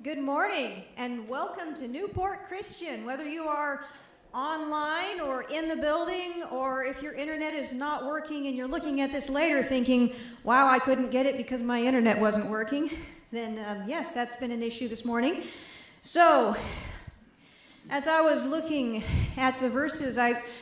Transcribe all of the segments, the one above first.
Good morning and welcome to Newport Christian. Whether you are online or in the building, or if your internet is not working and you're looking at this later thinking, wow, I couldn't get it because my internet wasn't working, then yes, that's been an issue this morning. So, as I was looking at the verses,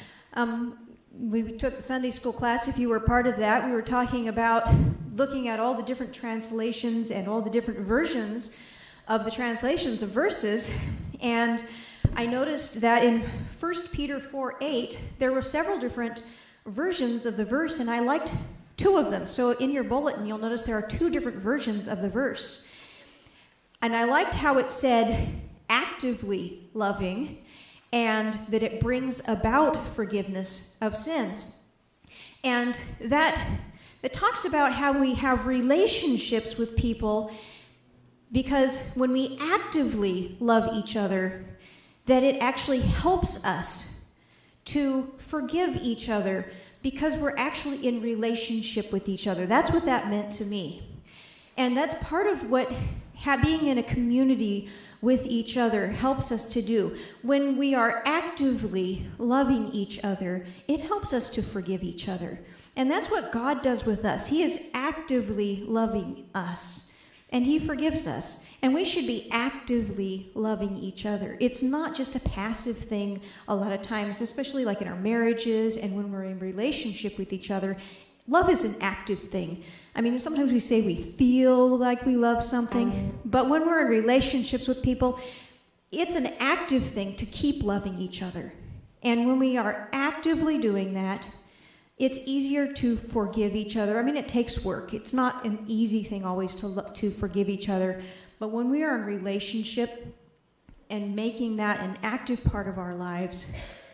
we took the Sunday school class. If you were part of that, we were talking about looking at all the different translations and all the different versions of the translations of verses, and I noticed that in 1 Peter 4:8 there were several different versions of the verse, and I liked two of them. So in your bulletin you'll notice there are two different versions of the verse, and I liked how it said actively loving and that it brings about forgiveness of sins, and that it talks about how we have relationships with people. Because when we actively love each other, that it actually helps us to forgive each other because we're actually in relationship with each other. That's what that meant to me. And that's part of what being in a community with each other helps us to do. When we are actively loving each other, it helps us to forgive each other. And that's what God does with us. He is actively loving us. And he forgives us. And we should be actively loving each other. It's not just a passive thing a lot of times, especially like in our marriages and when we're in relationship with each other. Love is an active thing. I mean, sometimes we say we feel like we love something, but when we're in relationships with people, it's an active thing to keep loving each other. And when we are actively doing that, it's easier to forgive each other. I mean, it takes work. It's not an easy thing always to forgive each other. But when we are in relationship and making that an active part of our lives,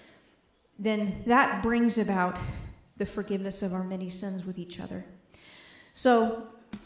then that brings about the forgiveness of our many sins with each other. So,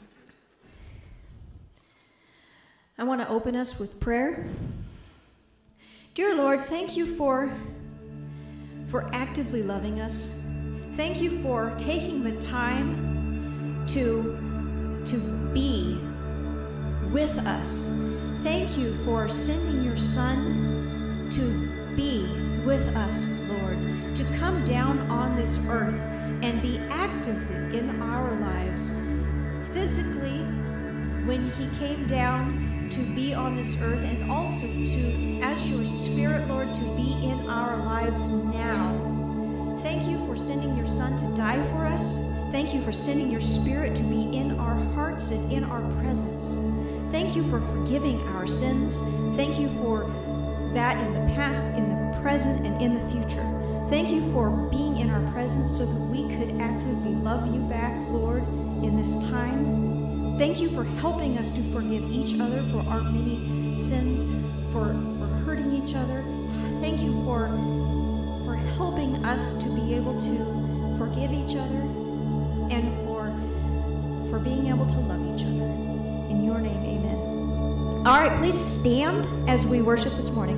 I want to open us with prayer. Dear Lord, thank you for actively loving us. Thank you for taking the time to be with us. Thank you for sending your Son to be with us, Lord, to come down on this earth and be actively in our lives. Physically, when he came down to be on this earth, and also to, as your Spirit, Lord, to be in our lives now. Thank you for sending your Son to die for us. Thank you for sending your Spirit to be in our hearts and in our presence. Thank you for forgiving our sins. Thank you for that in the past, in the present, and in the future. Thank you for being in our presence so that we could actively love you back, Lord, in this time. Thank you for helping us to forgive each other for our many sins, for hurting each other. Thank you for helping us to be able to forgive each other and for being able to love each other. In your name, amen. All right, please stand as we worship this morning.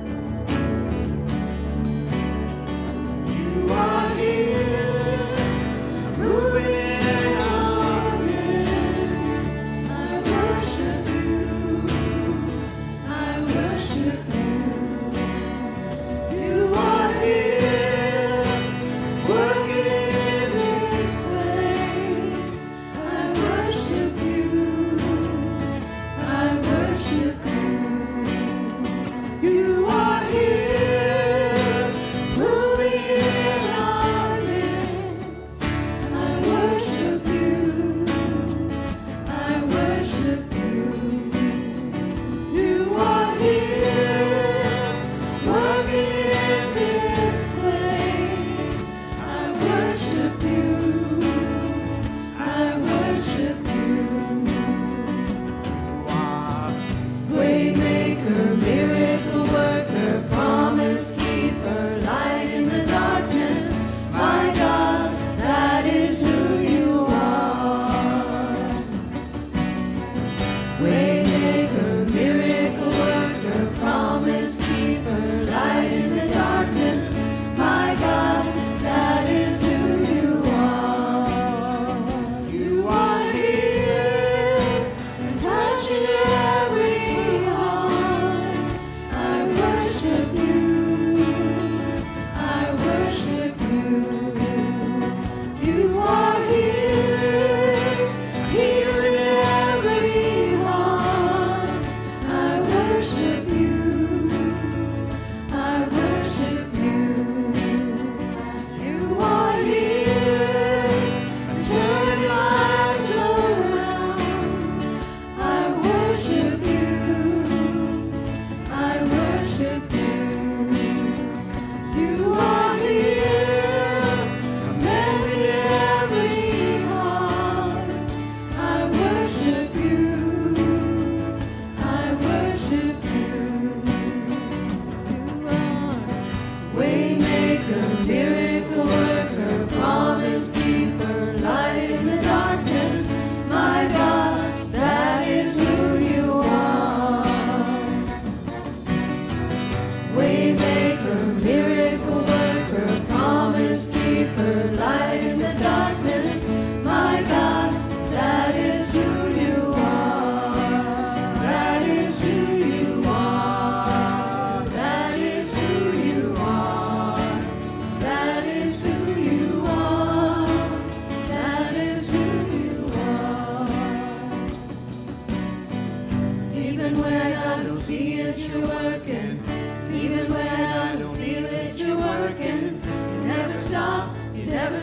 You are here.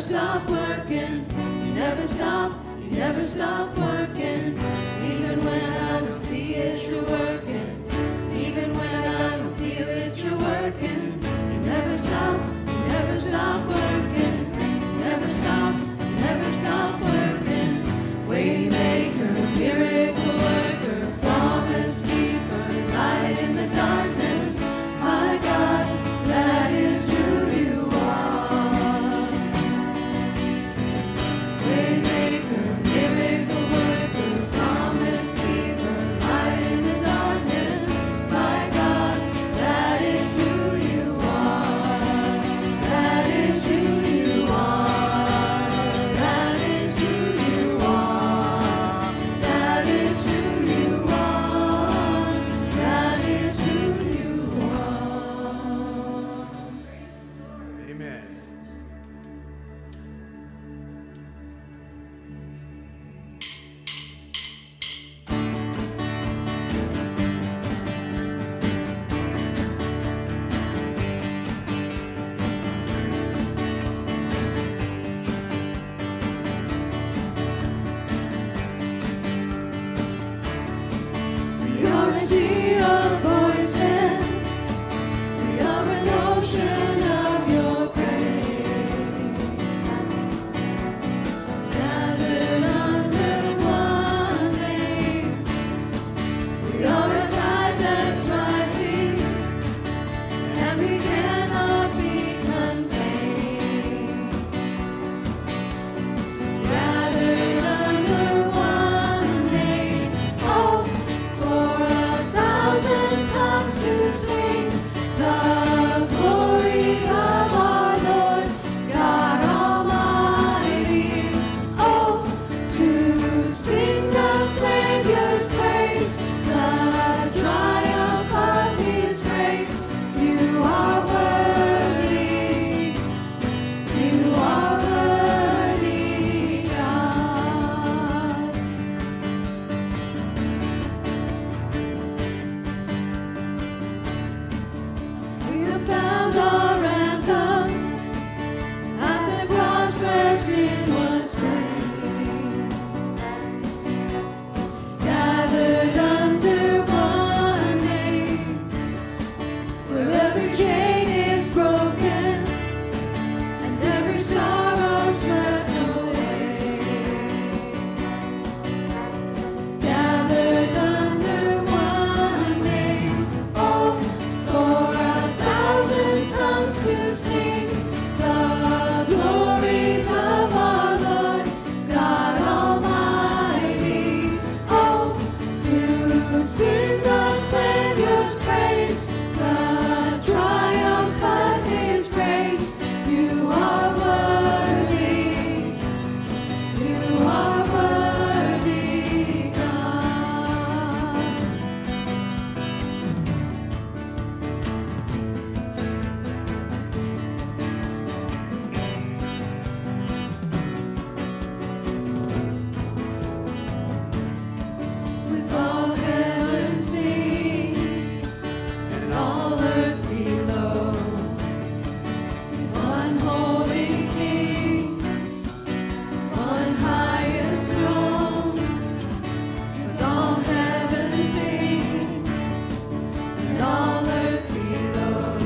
stop working. You never stop working. Even when I don't see it, you're working. Even when I don't feel it, you're working. You never stop working. You never stop working. Waymaker, miracle worker, promise keeper, light in the darkness. My God, that is who you are. Waymaker, miracle worker, promise keeper, light in the darkness. My God, that is who you are. That is who you are. That is who you are. That is who you are. That is who you are. Amen. We are a sea of voices. We are an ocean of your praise. Gathered under one name. We are a tide that's rising, and we cannot be contained. Gathered under one name. Oh, for 1,000 tongues to sing the glories of our Lord God Almighty. Oh, to sing the Savior's praise, the triumph of His grace. You are worthy. You are worthy, God. We have found our anthem at the cross where sin was slain. Gathered under one name, where every chain is broken and every sorrow swept away. Gathered under one name. Oh, for 1,000 tongues to sing the glories of our Lord God Almighty. Oh, to sing the Savior's praise, the triumph of His grace. You are worthy. You are worthy, God. With all heaven sing and all earth below, one holy King, one highest throne. With all heaven sing and all earth below,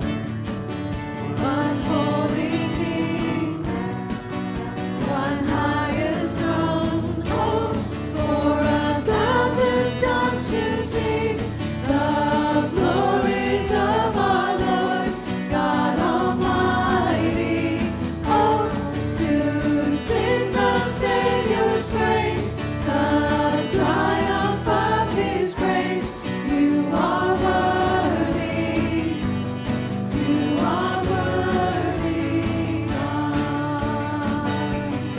one holy King, one highest throne. Oh, for 1,000 tongues to sing the glories of our Lord God Almighty. Oh, to sing the Savior's praise, the triumph of His grace. You are worthy. You are worthy, God.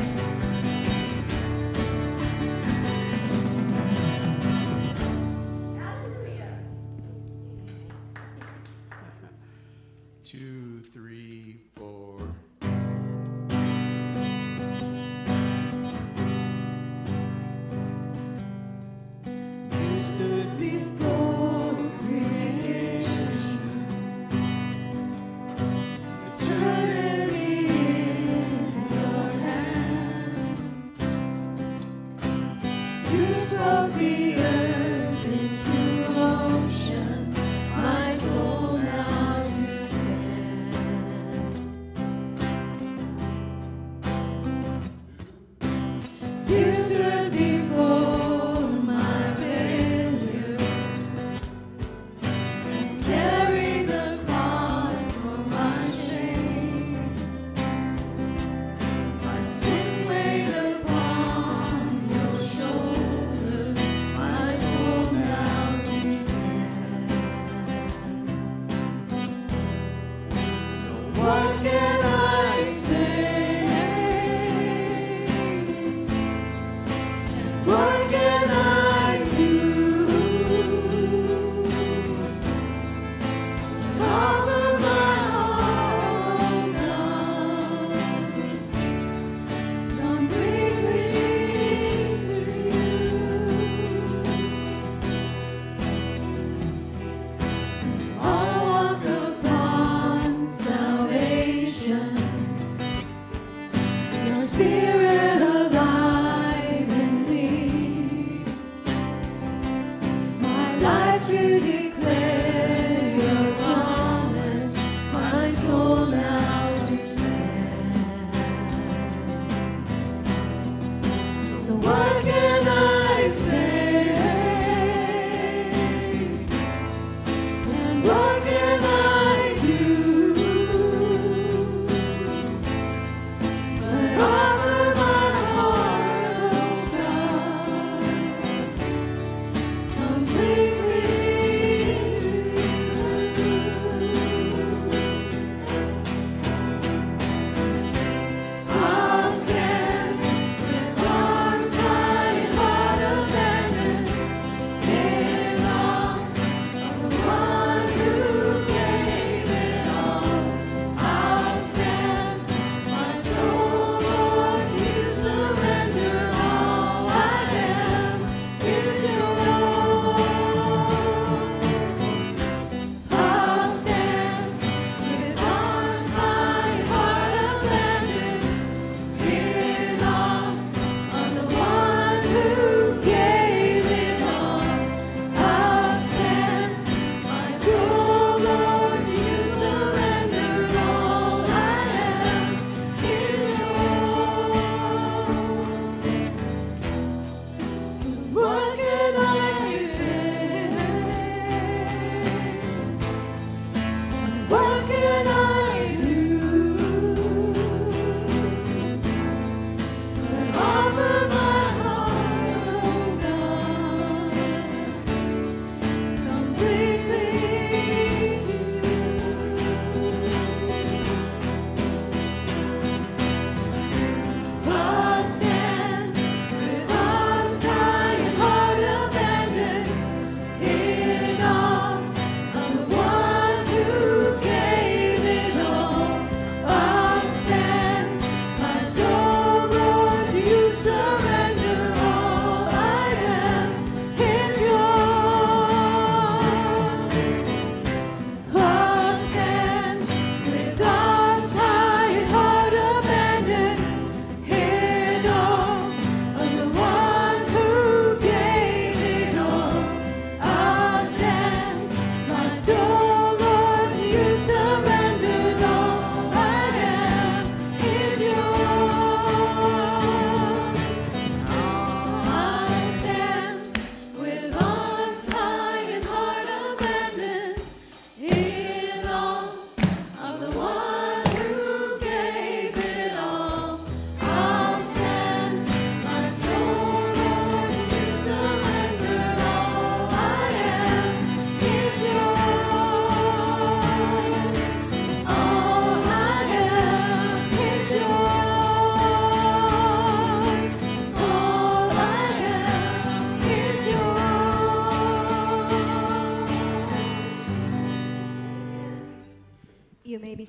2, 3, 4. You stood before creation, eternity in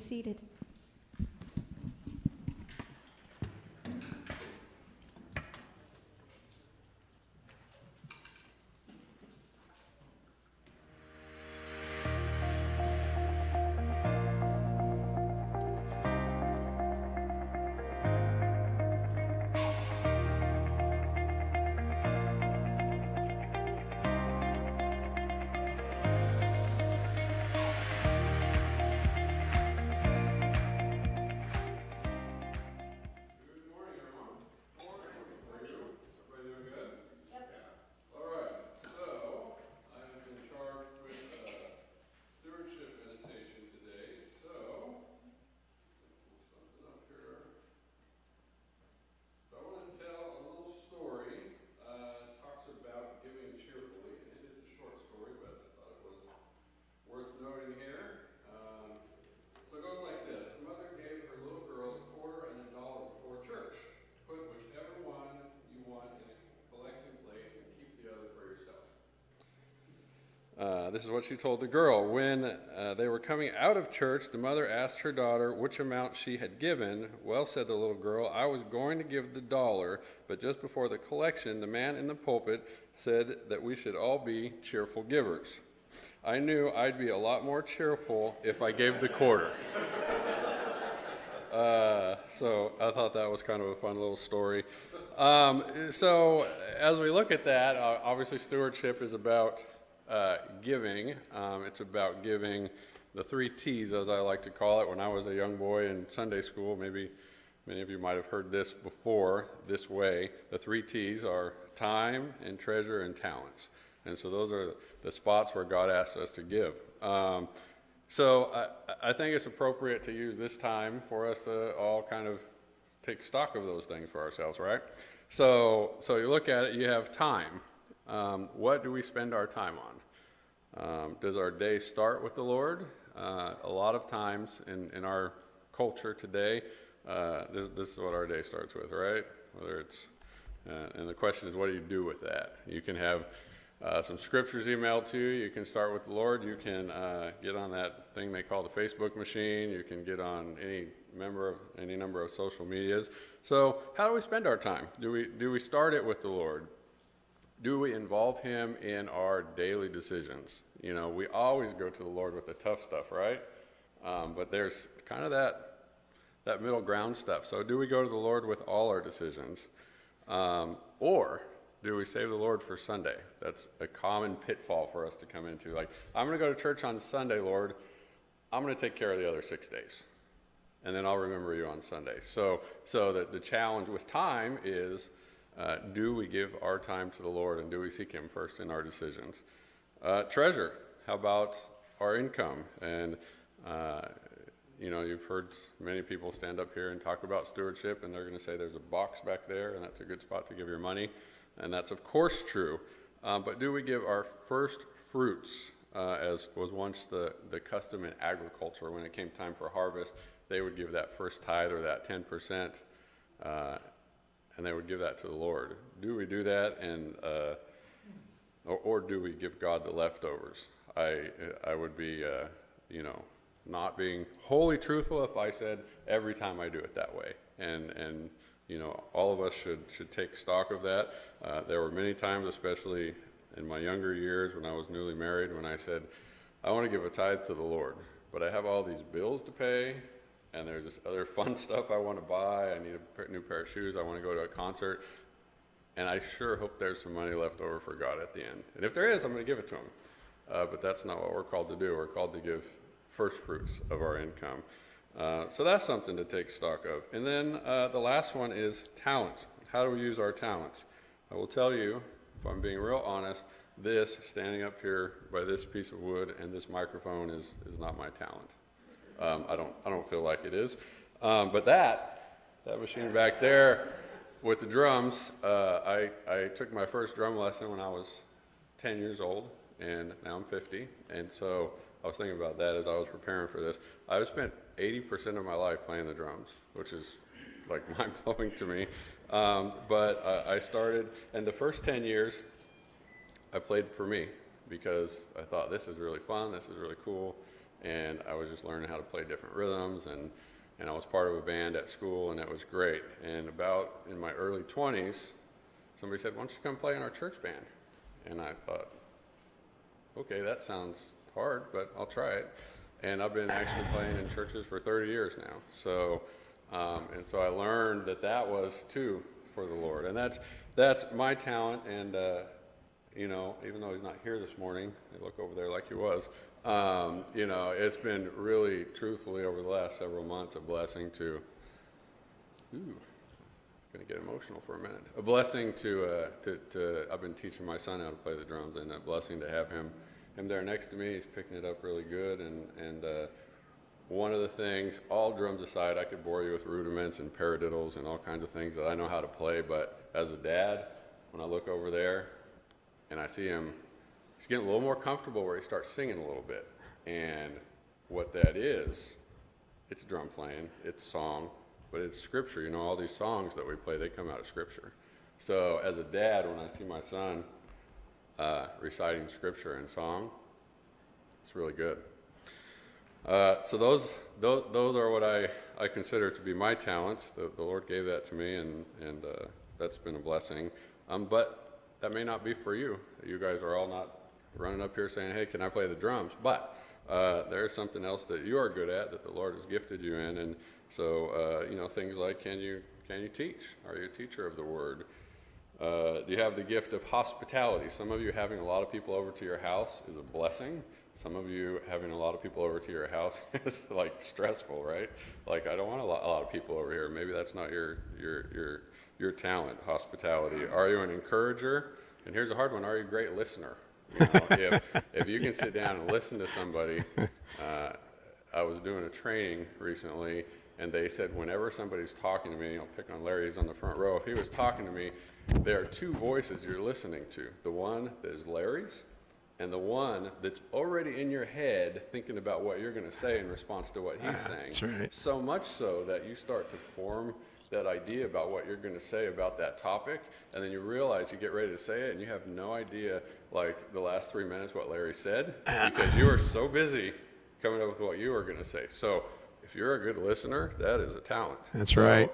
seated. This is what she told the girl. When they were coming out of church, the mother asked her daughter which amount she had given. Well, said the little girl, I was going to give the $1, but just before the collection, the man in the pulpit said that we should all be cheerful givers. I knew I'd be a lot more cheerful if I gave the $quarter. So I thought that was kind of a fun little story. So as we look at that, obviously stewardship is about giving. It's about giving the 3 T's, as I like to call it. When I was a young boy in Sunday school, maybe many of you might have heard this before, this way. The 3 T's are time and treasure and talents. And so those are the spots where God asks us to give. So I think it's appropriate to use this time for us to all kind of take stock of those things for ourselves, right? So you look at it, you have time. What do we spend our time on? Does our day start with the Lord? A lot of times in our culture today, this is what our day starts with, right? Whether it's, and the question is, what do you do with that? You can have some scriptures emailed to you. You can start with the Lord. You can get on that thing they call the Facebook machine. You can get on any number of social medias. So how do we spend our time? Do we start it with the Lord? Do we involve him in our daily decisions? You know, we always go to the Lord with the tough stuff, right? But there's kind of that middle ground stuff. So do we go to the Lord with all our decisions? Or do we save the Lord for Sunday? That's a common pitfall for us to come into. Like, I'm going to go to church on Sunday, Lord. I'm going to take care of the other 6 days. And then I'll remember you on Sunday. So the challenge with time is, do we give our time to the Lord, and do we seek him first in our decisions? Treasure, how about our income? And, you know, you've heard many people stand up here and talk about stewardship, and they're going to say there's a box back there, and that's a good spot to give your money. And that's, of course, true. But do we give our first fruits, as was once the custom in agriculture? When it came time for harvest, they would give that first tithe, or that 10%, and they would give that to the Lord. Do we do that, and or do we give God the leftovers? I would be, you know, not being wholly truthful if I said every time I do it that way. And you know, all of us should take stock of that. There were many times, especially in my younger years when I was newly married, when I said, I want to give a tithe to the Lord, but I have all these bills to pay, and there's this other fun stuff I want to buy. I need a new pair of shoes. I want to go to a concert. And I sure hope there's some money left over for God at the end. And if there is, I'm going to give it to him. But that's not what we're called to do. We're called to give first fruits of our income. So that's something to take stock of. And then the last one is talents. How do we use our talents? I will tell you, if I'm being real honest, this, standing up here by this piece of wood and this microphone is not my talent. I don't feel like it is. But that machine back there with the drums, I took my first drum lesson when I was 10 years old, and now I'm 50. And so I was thinking about that as I was preparing for this. I've spent 80% of my life playing the drums, which is like mind-blowing to me. But I started, and the first 10 years, I played for me because I thought this is really fun, this is really cool. and I was just learning how to play different rhythms, and I was part of a band at school, and that was great. And about in my early 20s, somebody said, why don't you come play in our church band? And I thought, okay, that sounds hard, but I'll try it. And I've been actually playing in churches for 30 years now. So, and so I learned that that was too for the Lord. And that's my talent. And, you know, even though he's not here this morning, I look over there like he was, you know, it's been really, truthfully, over the last several months, a blessing to, going to get emotional for a minute. A blessing to I've been teaching my son how to play the drums, and a blessing to have him there next to me. He's picking it up really good, and one of the things, all drums aside, I could bore you with rudiments and paradiddles and all kinds of things that I know how to play, but as a dad, when I look over there and I see him, he's getting a little more comfortable where he starts singing a little bit. And what that is, it's drum playing, it's song, but it's scripture. You know, all these songs that we play, they come out of scripture. So as a dad, when I see my son reciting scripture and song, it's really good. So those are what I consider to be my talents. The Lord gave that to me, and that's been a blessing. But that may not be for you. You guys are all not running up here saying, hey, can I play the drums? But there's something else that you are good at that the Lord has gifted you in. And so, you know, things like, can you teach? Are you a teacher of the Word? Do you have the gift of hospitality? Some of you having a lot of people over to your house is a blessing. Some of you having a lot of people over to your house is like stressful, right? Like, I don't want a lot of people over here. Maybe that's not your talent, hospitality. Are you an encourager? And here's a hard one. Are you a great listener? You know, if you can sit down and listen to somebody, I was doing a training recently, and they said whenever somebody's talking to me, I'll pick on Larry, he's on the front row. If he was talking to me, there are two voices you're listening to. The one that is Larry's, and the one that's already in your head thinking about what you're going to say in response to what he's saying. That's right. So much so that you start to form that idea about what you're going to say about that topic, and then you realize you get ready to say it, and you have no idea, like, the last 3 minutes what Larry said, because you were so busy coming up with what you were going to say. So if you're a good listener, that is a talent. That's right.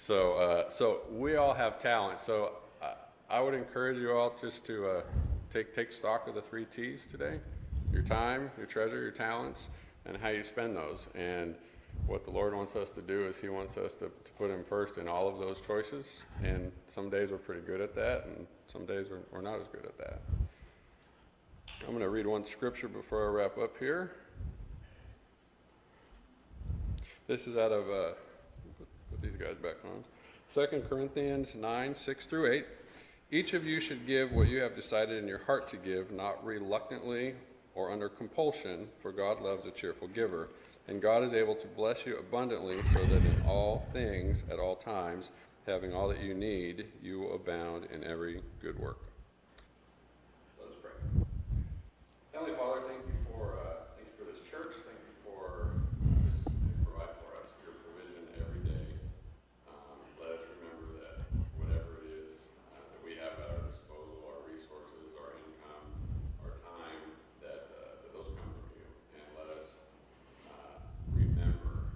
So we all have talent. So I would encourage you all just to take stock of the 3 T's today: your time, your treasure, your talents, and how you spend those. And what the Lord wants us to do is he wants us to put him first in all of those choices. And some days we're pretty good at that, and some days we're not as good at that. I'm going to read one scripture before I wrap up here. This is out of, put these guys back on, 2 Corinthians 9, 6 through 8. Each of you should give what you have decided in your heart to give, not reluctantly or under compulsion, for God loves a cheerful giver. And God is able to bless you abundantly, so that in all things, at all times, having all that you need, you will abound in every good work. Let us pray. Heavenly Father, thank you for this church. Thank you for just provide for us your provision every day. Let us remember that whatever it is that we have at our disposal, our resources, our income, our time, that those come from you. And let us remember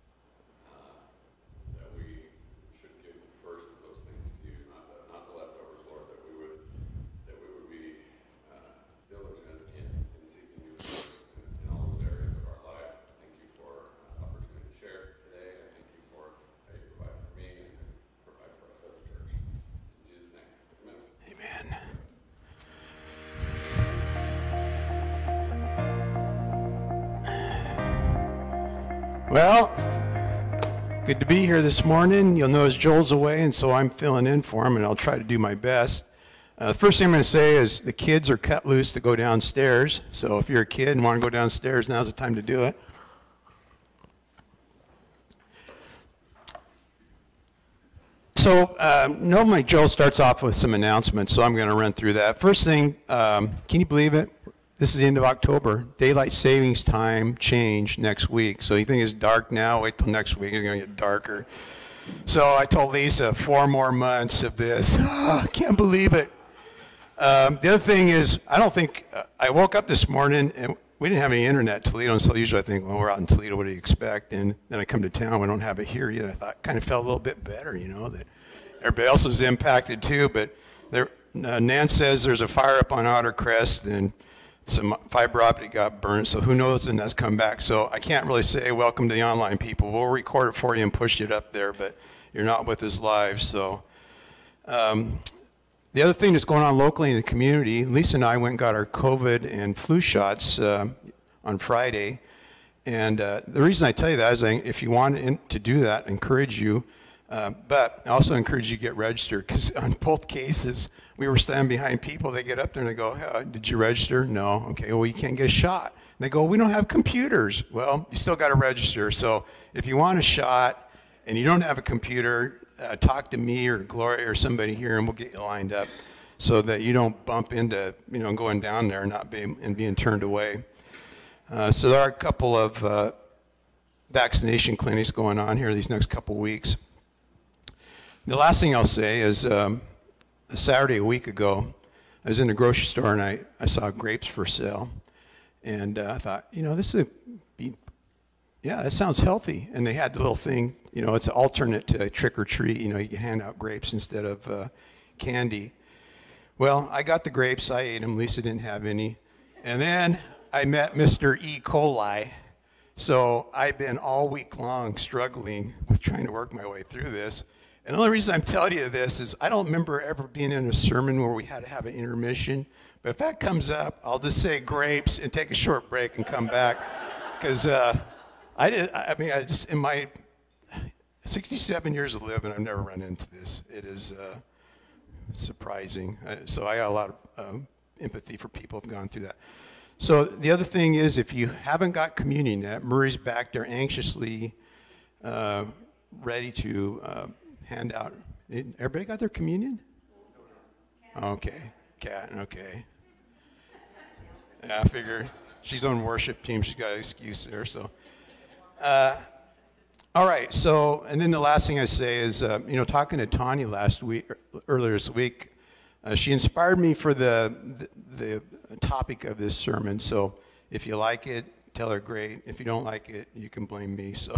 that we should give the first of those things to you, not the leftovers, Lord. That we would be diligent in seeking you first in all those areas of our life. Thank you for the opportunity to share today. I thank you for how you provide for me and provide for us as a church. In Jesus' name, amen. Amen. Well, good to be here this morning. You'll notice Joel's away, and so I'm filling in for him, and I'll try to do my best. The first thing I'm going to say is the kids are cut loose to go downstairs. So if you're a kid and want to go downstairs, now's the time to do it. So normally Joel starts off with some announcements, so I'm going to run through that. First thing, can you believe it? This is the end of October. Daylight savings time change next week. So you think it's dark now? Wait till next week. It's going to get darker. So I told Lisa 4 more months of this. I can't believe it. The other thing is, I don't think I woke up this morning and we didn't have any internet in Toledo, and so usually I think, well, we're out in Toledo, what do you expect? And then I come to town, we don't have it here yet. I thought, kind of felt a little bit better, that everybody else was impacted too. But Nan says there's a fire up on Otter Crest, and some fiber optic got burned, so who knows when that's come back. So I can't really say welcome to the online people. We'll record it for you and push it up there, but you're not with us live. So the other thing that's going on locally in the community, Lisa and I went and got our COVID and flu shots on Friday. And the reason I tell you that is if you want to do that, I encourage you. But I also encourage you to get registered, because on both cases, we were standing behind people. They get up there and they go, did you register? No. Okay, well, you can't get a shot. And they go, we don't have computers. Well, you still got to register. So if you want a shot and you don't have a computer, talk to me or Gloria or somebody here, and we'll get you lined up so that you don't bump into, going down there and being turned away. So there are a couple of vaccination clinics going on here these next couple weeks. The last thing I'll say is a Saturday a week ago, I was in the grocery store and I saw grapes for sale. And I thought, this would be, that sounds healthy. And they had the little thing, it's an alternate to trick or treat. You can hand out grapes instead of candy. Well, I got the grapes. I ate them. Lisa didn't have any. And then I met Mr. E. coli. So I've been all week long struggling with trying to work my way through this. And the only reason I'm telling you this is I don't remember ever being in a sermon where we had to have an intermission. But if that comes up, I'll just say grapes and take a short break and come back. Because in my 67 years of living, I've never run into this. It is surprising. So I got a lot of empathy for people who have gone through that. So the other thing is, if you haven't got communion yet, Murray's back there anxiously ready to hand out. Everybody got their communion? Okay. Kat, okay. Yeah, I figure she's on worship team. She's got an excuse there. So, all right. So, and then the last thing I say is, talking to Tanya earlier this week, she inspired me for the topic of this sermon. So, if you like it, tell her great. If you don't like it, you can blame me. So,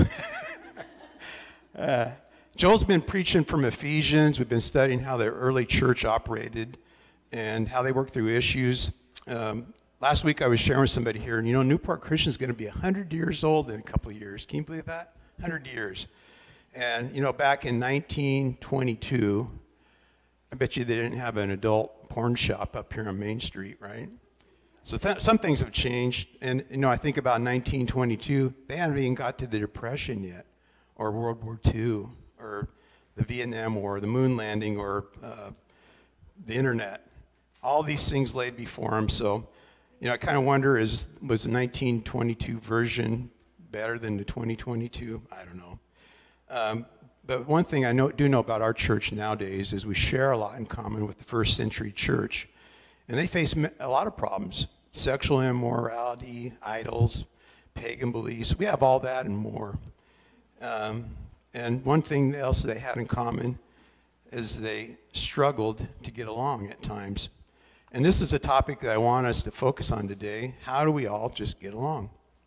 Joel's been preaching from Ephesians. We've been studying how the early church operated and how they worked through issues. Last week I was sharing with somebody here, and Newport Christian is going to be 100 years old in a couple of years. Can you believe that? 100 years. And, back in 1922, I bet you they didn't have an adult porn shop up here on Main Street, right? So some things have changed. And, I think about 1922, they hadn't even got to the Depression yet, or World War II, or the Vietnam War, the moon landing, or the internet. All these things laid before them. So, I kind of wonder, was the 1922 version better than the 2022? I don't know. But one thing I do know about our church nowadays is we share a lot in common with the first century church. And they face a lot of problems. Sexual immorality, idols, pagan beliefs. We have all that and more. And one thing else they had in common is they struggled to get along at times. And this is a topic that I want us to focus on today. How do we all just get along?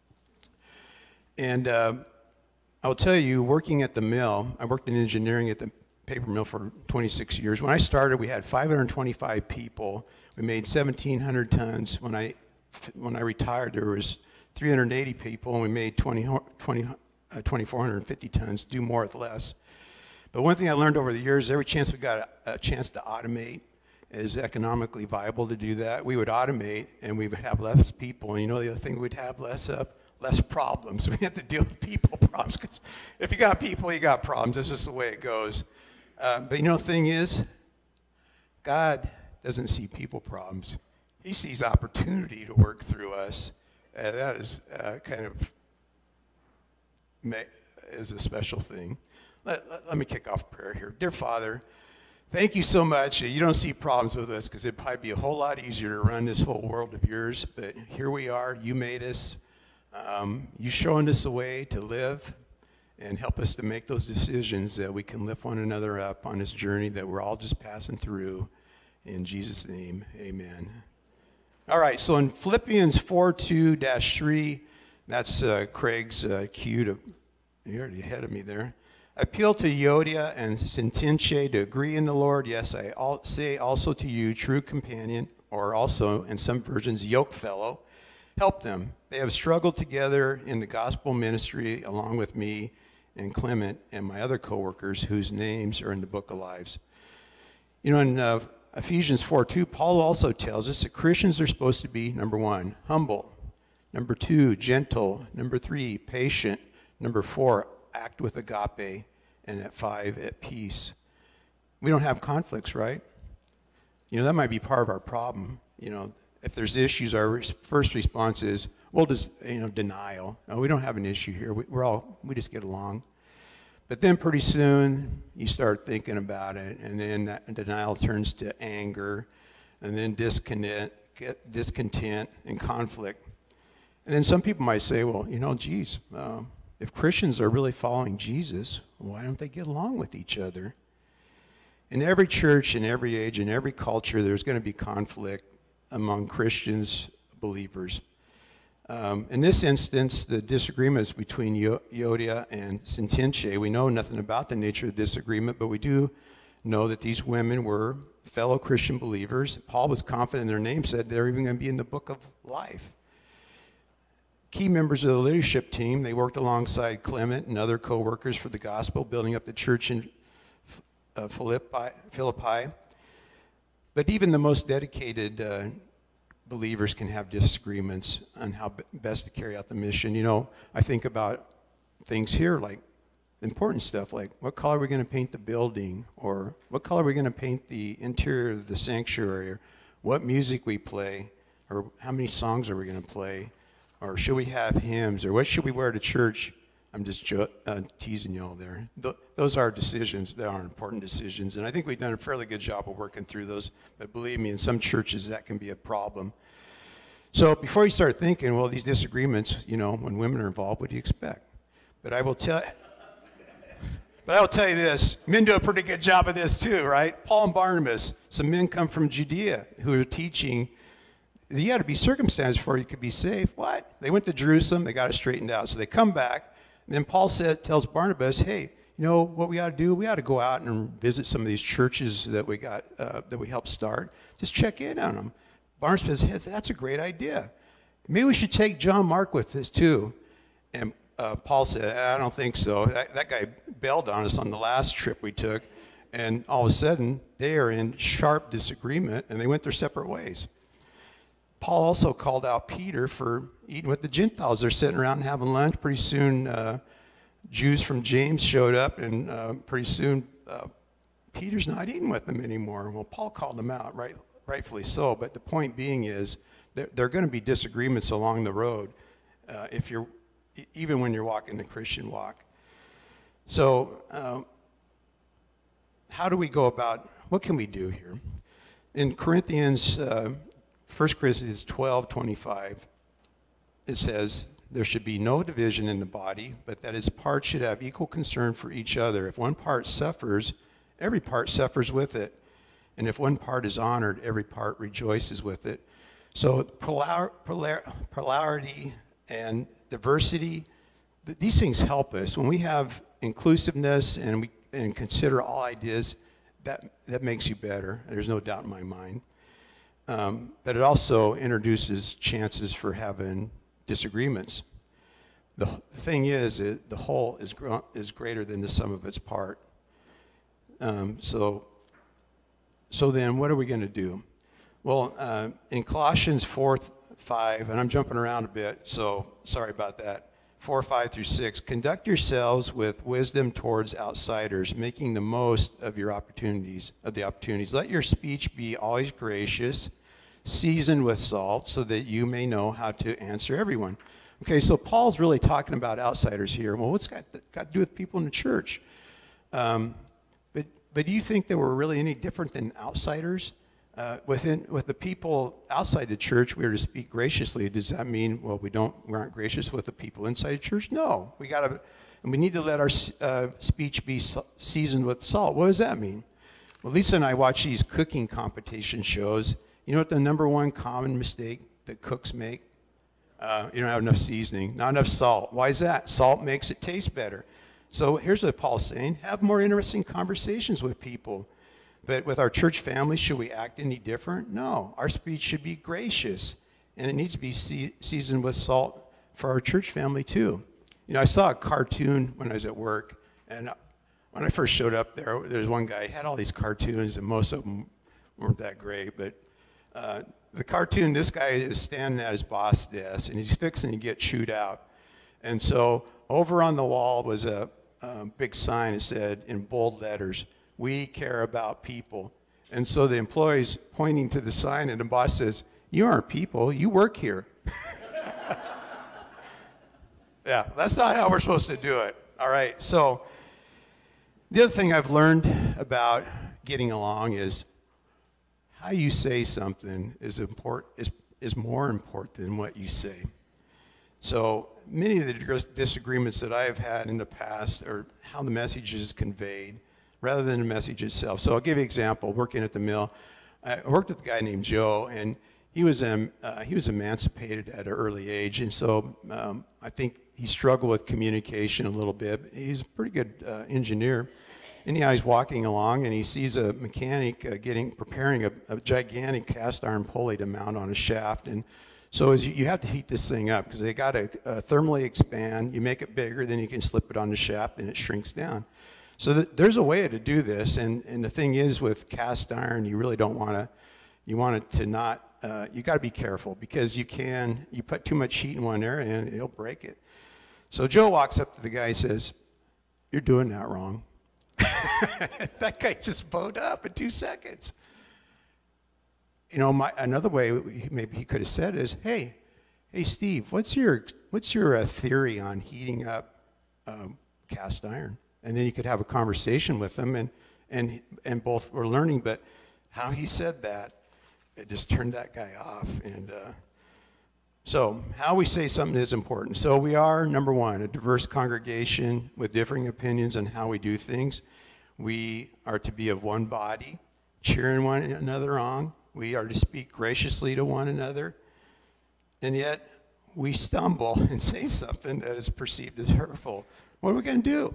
And I'll tell you, working at the mill, I worked in engineering at the paper mill for 26 years. When I started, we had 525 people. We made 1,700 tons. When I retired, there was 380 people, and we made 2,450 tons, do more with less. But one thing I learned over the years, every chance we got a chance to automate, it is economically viable to do that. We would automate, and we would have less people. And the other thing we'd have less of? Less problems. We have to deal with people problems, because if you got people, you got problems. That's just the way it goes. But the thing is, God doesn't see people problems. He sees opportunity to work through us. And that is is a special thing. Let me kick off prayer here. Dear Father, thank you so much. You don't see problems with us, because it'd probably be a whole lot easier to run this whole world of yours. But here we are. You made us. You showing us a way to live and help us to make those decisions that we can lift one another up on this journey that we're all just passing through. In Jesus' name, amen. All right, so in Philippians 4:2-3, that's Craig's cue to, you're already ahead of me there. Appeal to Euodia and Syntyche to agree in the Lord. Yes, I say also to you, true companion, or also in some versions, yoke fellow. Help them. They have struggled together in the gospel ministry along with me and Clement and my other co-workers whose names are in the book of lives. You know, in Ephesians 4:2, Paul also tells us that Christians are supposed to be, number 1, humble. Number 2, gentle. Number 3, patient. Number 4, act with agape. And at 5, at peace. We don't have conflicts, right? You know, that might be part of our problem. You know, if there's issues, our first response is, well, denial. No, we don't have an issue here. We just get along. But then pretty soon you start thinking about it, and then that denial turns to anger, and then discontent and conflict. And then some people might say, well, you know, geez, if Christians are really following Jesus, why don't they get along with each other? In every church, in every age, in every culture, there's going to be conflict among Christians, believers. In this instance, the disagreements between Euodia and Syntyche, we know nothing about the nature of the disagreement, but we do know that these women were fellow Christian believers. Paul was confident in their name, said they're even going to be in the book of life. Key members of the leadership team, they worked alongside Clement and other co-workers for the gospel, building up the church in Philippi. But even the most dedicated believers can have disagreements on how best to carry out the mission. You know, I think about things here like important stuff like what color are we going to paint the building, or what color are we going to paint the interior of the sanctuary, or what music we play, or how many songs are we going to play, or should we have hymns, or what should we wear to church. I'm just teasing you all there. Those are decisions. They are important decisions, and I think we've done a fairly good job of working through those, but believe me, in some churches that can be a problem. So before you start thinking, well, these disagreements, you know, when women are involved, what do you expect? But I will tell you this, men do a pretty good job of this too, right? Paul and Barnabas, some men come from Judea who are teaching you got to be circumcised before you could be saved. What? They went to Jerusalem, they got it straightened out. So they come back, and then Paul tells Barnabas, hey, you know what we ought to do? We ought to go out and visit some of these churches that we got, that we helped start. Just check in on them. Barnabas says, hey, that's a great idea. Maybe we should take John Mark with us too. And Paul said, I don't think so. That guy bailed on us on the last trip we took. And all of a sudden, they are in sharp disagreement, and they went their separate ways. Paul also called out Peter for eating with the Gentiles. They're sitting around having lunch. Pretty soon, Jews from James showed up, and pretty soon, Peter's not eating with them anymore. Well, Paul called them out, rightfully so. But the point being is, there are going to be disagreements along the road, even when you're walking the Christian walk. So, how do we go about? What can we do here? In Corinthians. 1 Corinthians 12:25, it says, there should be no division in the body, but that its parts should have equal concern for each other. If one part suffers, every part suffers with it. And if one part is honored, every part rejoices with it. So polarity and diversity, these things help us. When we have inclusiveness and consider all ideas, that makes you better. There's no doubt in my mind. But it also introduces chances for having disagreements. The thing is, the whole is greater than the sum of its part. So then what are we going to do? Well, in Colossians 4:5, and I'm jumping around a bit, so sorry about that. 4:5-6, conduct yourselves with wisdom towards outsiders, making the most of the opportunities. Let your speech be always gracious, seasoned with salt, so that you may know how to answer everyone. Okay, so Paul's really talking about outsiders here. Well, what's got to do with people in the church? But do you think that we're really any different than outsiders? With the people outside the church, we are to speak graciously. Does that mean, well, we aren't gracious with the people inside the church? No, we need to let our speech be seasoned with salt. What does that mean? Well, Lisa and I watch these cooking competition shows, You know what the number one common mistake that cooks make? You don't have enough seasoning, not enough salt. Why is that? Salt makes it taste better. So here's what Paul's saying. Have more interesting conversations with people. But with our church family, should we act any different? No. Our speech should be gracious. And it needs to be seasoned with salt for our church family too. You know, I saw a cartoon when I was at work. And when I first showed up there was one guy, he had all these cartoons, and most of them weren't that great. But the cartoon, this guy is standing at his boss' desk, and he's fixing to get chewed out. And so over on the wall was a big sign that said in bold letters, "We care about people." And so the employee's pointing to the sign, and the boss says, "You aren't people, you work here." Yeah, that's not how we're supposed to do it. All right, so the other thing I've learned about getting along is how you say something is more important than what you say. So many of the disagreements that I have had in the past are how the message is conveyed rather than the message itself. So I'll give you an example. Working at the mill, I worked with a guy named Joe, and he was emancipated at an early age, and so I think he struggled with communication a little bit. He's a pretty good engineer. Anyhow, he's walking along, and he sees a mechanic preparing a gigantic cast iron pulley to mount on a shaft. And so you have to heat this thing up because they got to thermally expand. You make it bigger, then you can slip it on the shaft, and it shrinks down. So there's a way to do this. And the thing is, with cast iron, you really don't want to. You want it to not. You got to be careful because you put too much heat in one area, and it'll break it. So Joe walks up to the guy and says, "You're doing that wrong." That guy just bowed up in 2 seconds. You know, another way maybe he could have said is, "Hey, Steve, what's your theory on heating up cast iron?" And then you could have a conversation with them, and both were learning. But how he said that, it just turned that guy off. And so how we say something is important. So we are, number one, a diverse congregation with differing opinions on how we do things. We are to be of one body, cheering one another on. We are to speak graciously to one another. And yet we stumble and say something that is perceived as hurtful. What are we going to do?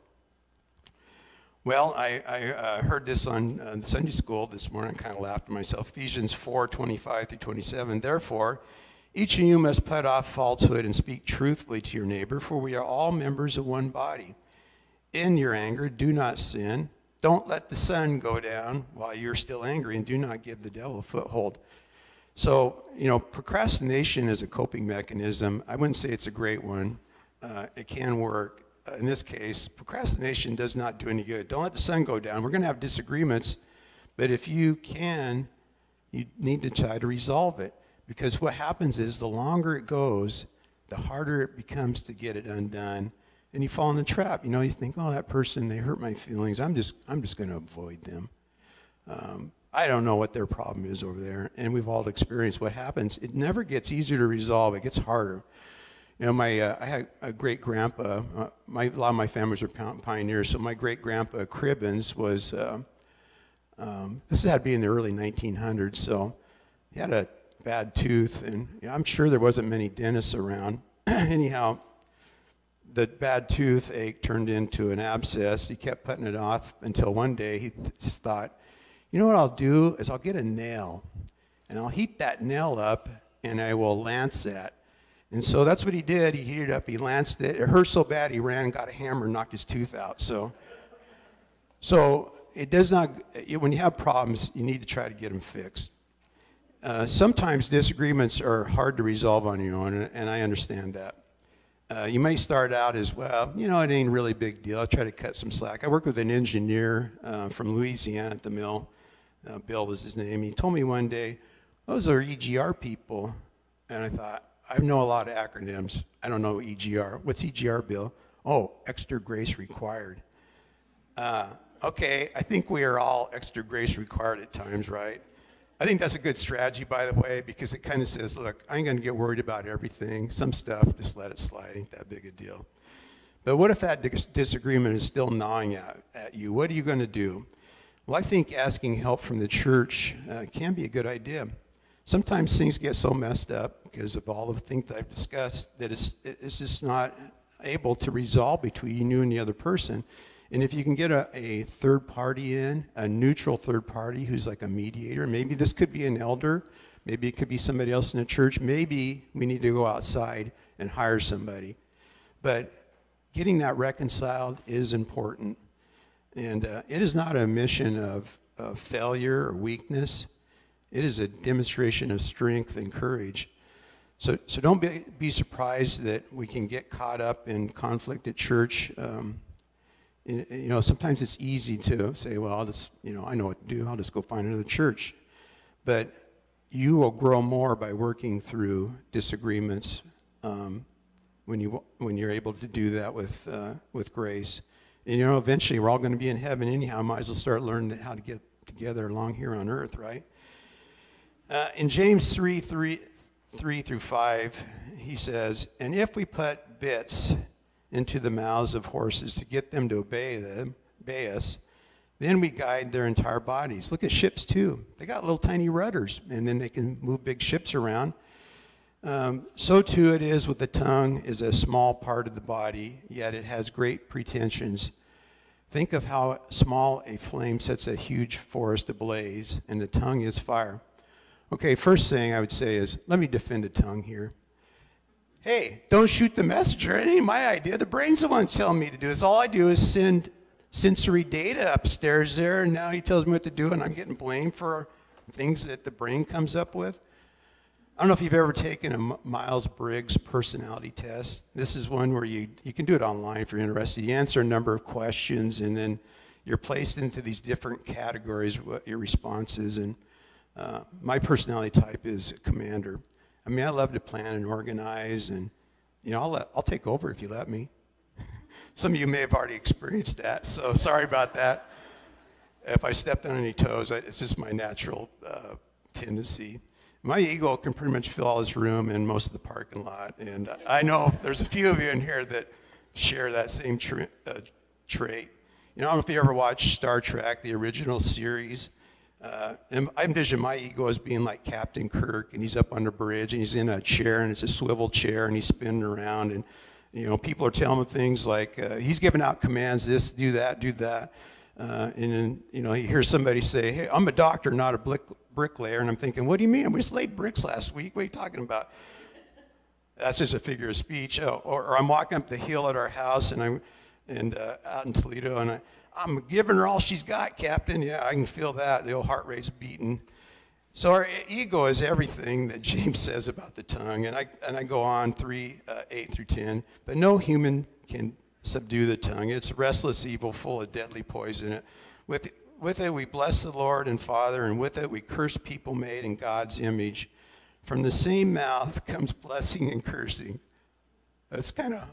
Well, I heard this on Sunday school this morning. I kind of laughed at myself. Ephesians 4:25-27. Therefore, each of you must put off falsehood and speak truthfully to your neighbor, for we are all members of one body. In your anger, do not sin. Don't let the sun go down while you're still angry, and do not give the devil a foothold. So, you know, procrastination is a coping mechanism. I wouldn't say it's a great one. It can work. In this case, procrastination does not do any good. Don't let the sun go down. We're going to have disagreements, but if you can, you need to try to resolve it. Because what happens is the longer it goes, the harder it becomes to get it undone. And you fall in the trap. You know, you think, "Oh, that person, they hurt my feelings. I'm just going to avoid them. I don't know what their problem is over there." And we've all experienced what happens. It never gets easier to resolve. It gets harder. You know, I had a great-grandpa. A lot of my families are pioneers. So my great-grandpa Cribbins was, this had to be in the early 1900s. So he had a bad tooth, and you know, I'm sure there wasn't many dentists around. Anyhow, the bad toothache turned into an abscess. He kept putting it off until one day he just thought, "You know what I'll do is I'll get a nail, and I'll heat that nail up, and I will lance that." And so that's what he did. He heated it up, he lanced it. It hurt so bad he ran and got a hammer and knocked his tooth out. So it does not, when you have problems, you need to try to get them fixed. Sometimes disagreements are hard to resolve on your own, and I understand that. You may start out as, "Well, you know, it ain't really a big deal. I'll try to cut some slack." I worked with an engineer from Louisiana at the mill. Bill was his name. He told me one day, "Those are EGR people." And I thought, I know a lot of acronyms. I don't know EGR. What's EGR, Bill? "Oh, extra grace required." Okay, I think we are all extra grace required at times, right? I think that's a good strategy, by the way, because it kind of says, look, I ain't going to get worried about everything. Some stuff, just let it slide. Ain't that big a deal. But what if that disagreement is still gnawing at you? What are you going to do? Well, I think asking help from the church can be a good idea. Sometimes things get so messed up because of all the things that I've discussed that it's just not able to resolve between you and the other person. And if you can get a third party in, a neutral third party who's like a mediator, maybe this could be an elder, maybe it could be somebody else in the church, maybe we need to go outside and hire somebody. But getting that reconciled is important. And it is not a mission of failure or weakness. It is a demonstration of strength and courage. So don't be surprised that we can get caught up in conflict at church. Sometimes it's easy to say, well, I know what to do. I'll just go find another church. But you will grow more by working through disagreements when you're able to do that with grace. And eventually we're all going to be in heaven anyhow. Might as well start learning how to get together along here on earth, right? In James 3 through 5, he says, "And if we put bits into the mouths of horses to get them to obey us, then we guide their entire bodies." Look at ships too. They got little tiny rudders, and then they can move big ships around. So too it is with the tongue, is a small part of the body, yet it has great pretensions. Think of how small a flame sets a huge forest ablaze, and the tongue is fire. Okay, first thing I would say is, let me defend the tongue here. Hey, don't shoot the messenger. It ain't my idea. The brain's the one telling me to do this. All I do is send sensory data upstairs there, and now he tells me what to do, and I'm getting blamed for things that the brain comes up with. I don't know if you've ever taken a Myers-Briggs personality test. This is one where you can do it online if you're interested. You answer a number of questions, and then you're placed into these different categories, what your response is. And my personality type is commander. I mean, I love to plan and organize, and I'll take over if you let me. Some of you may have already experienced that, so sorry about that. If I stepped on any toes, it's just my natural tendency. My ego can pretty much fill all this room and most of the parking lot, and I know there's a few of you in here that share that same trait. I don't know if you ever watched Star Trek, the original series. And I envision my ego as being like Captain Kirk, and he's up on the bridge, and he's in a chair, and it's a swivel chair, and he's spinning around, and people are telling him things like he's giving out commands, this, do that, and then you hear somebody say, "Hey, I'm a doctor, not a bricklayer," and I'm thinking, what do you mean? We just laid bricks last week. What are you talking about? That's just a figure of speech. Or I'm walking up the hill at our house, and out in Toledo, and I'm giving her all she's got, Captain. Yeah, I can feel that. The old heart rate's beating. So our ego is everything that James says about the tongue. And I go on 8 through 10. But no human can subdue the tongue. It's a restless evil full of deadly poison. With it we bless the Lord and Father, and with it we curse people made in God's image. From the same mouth comes blessing and cursing. That's kind of...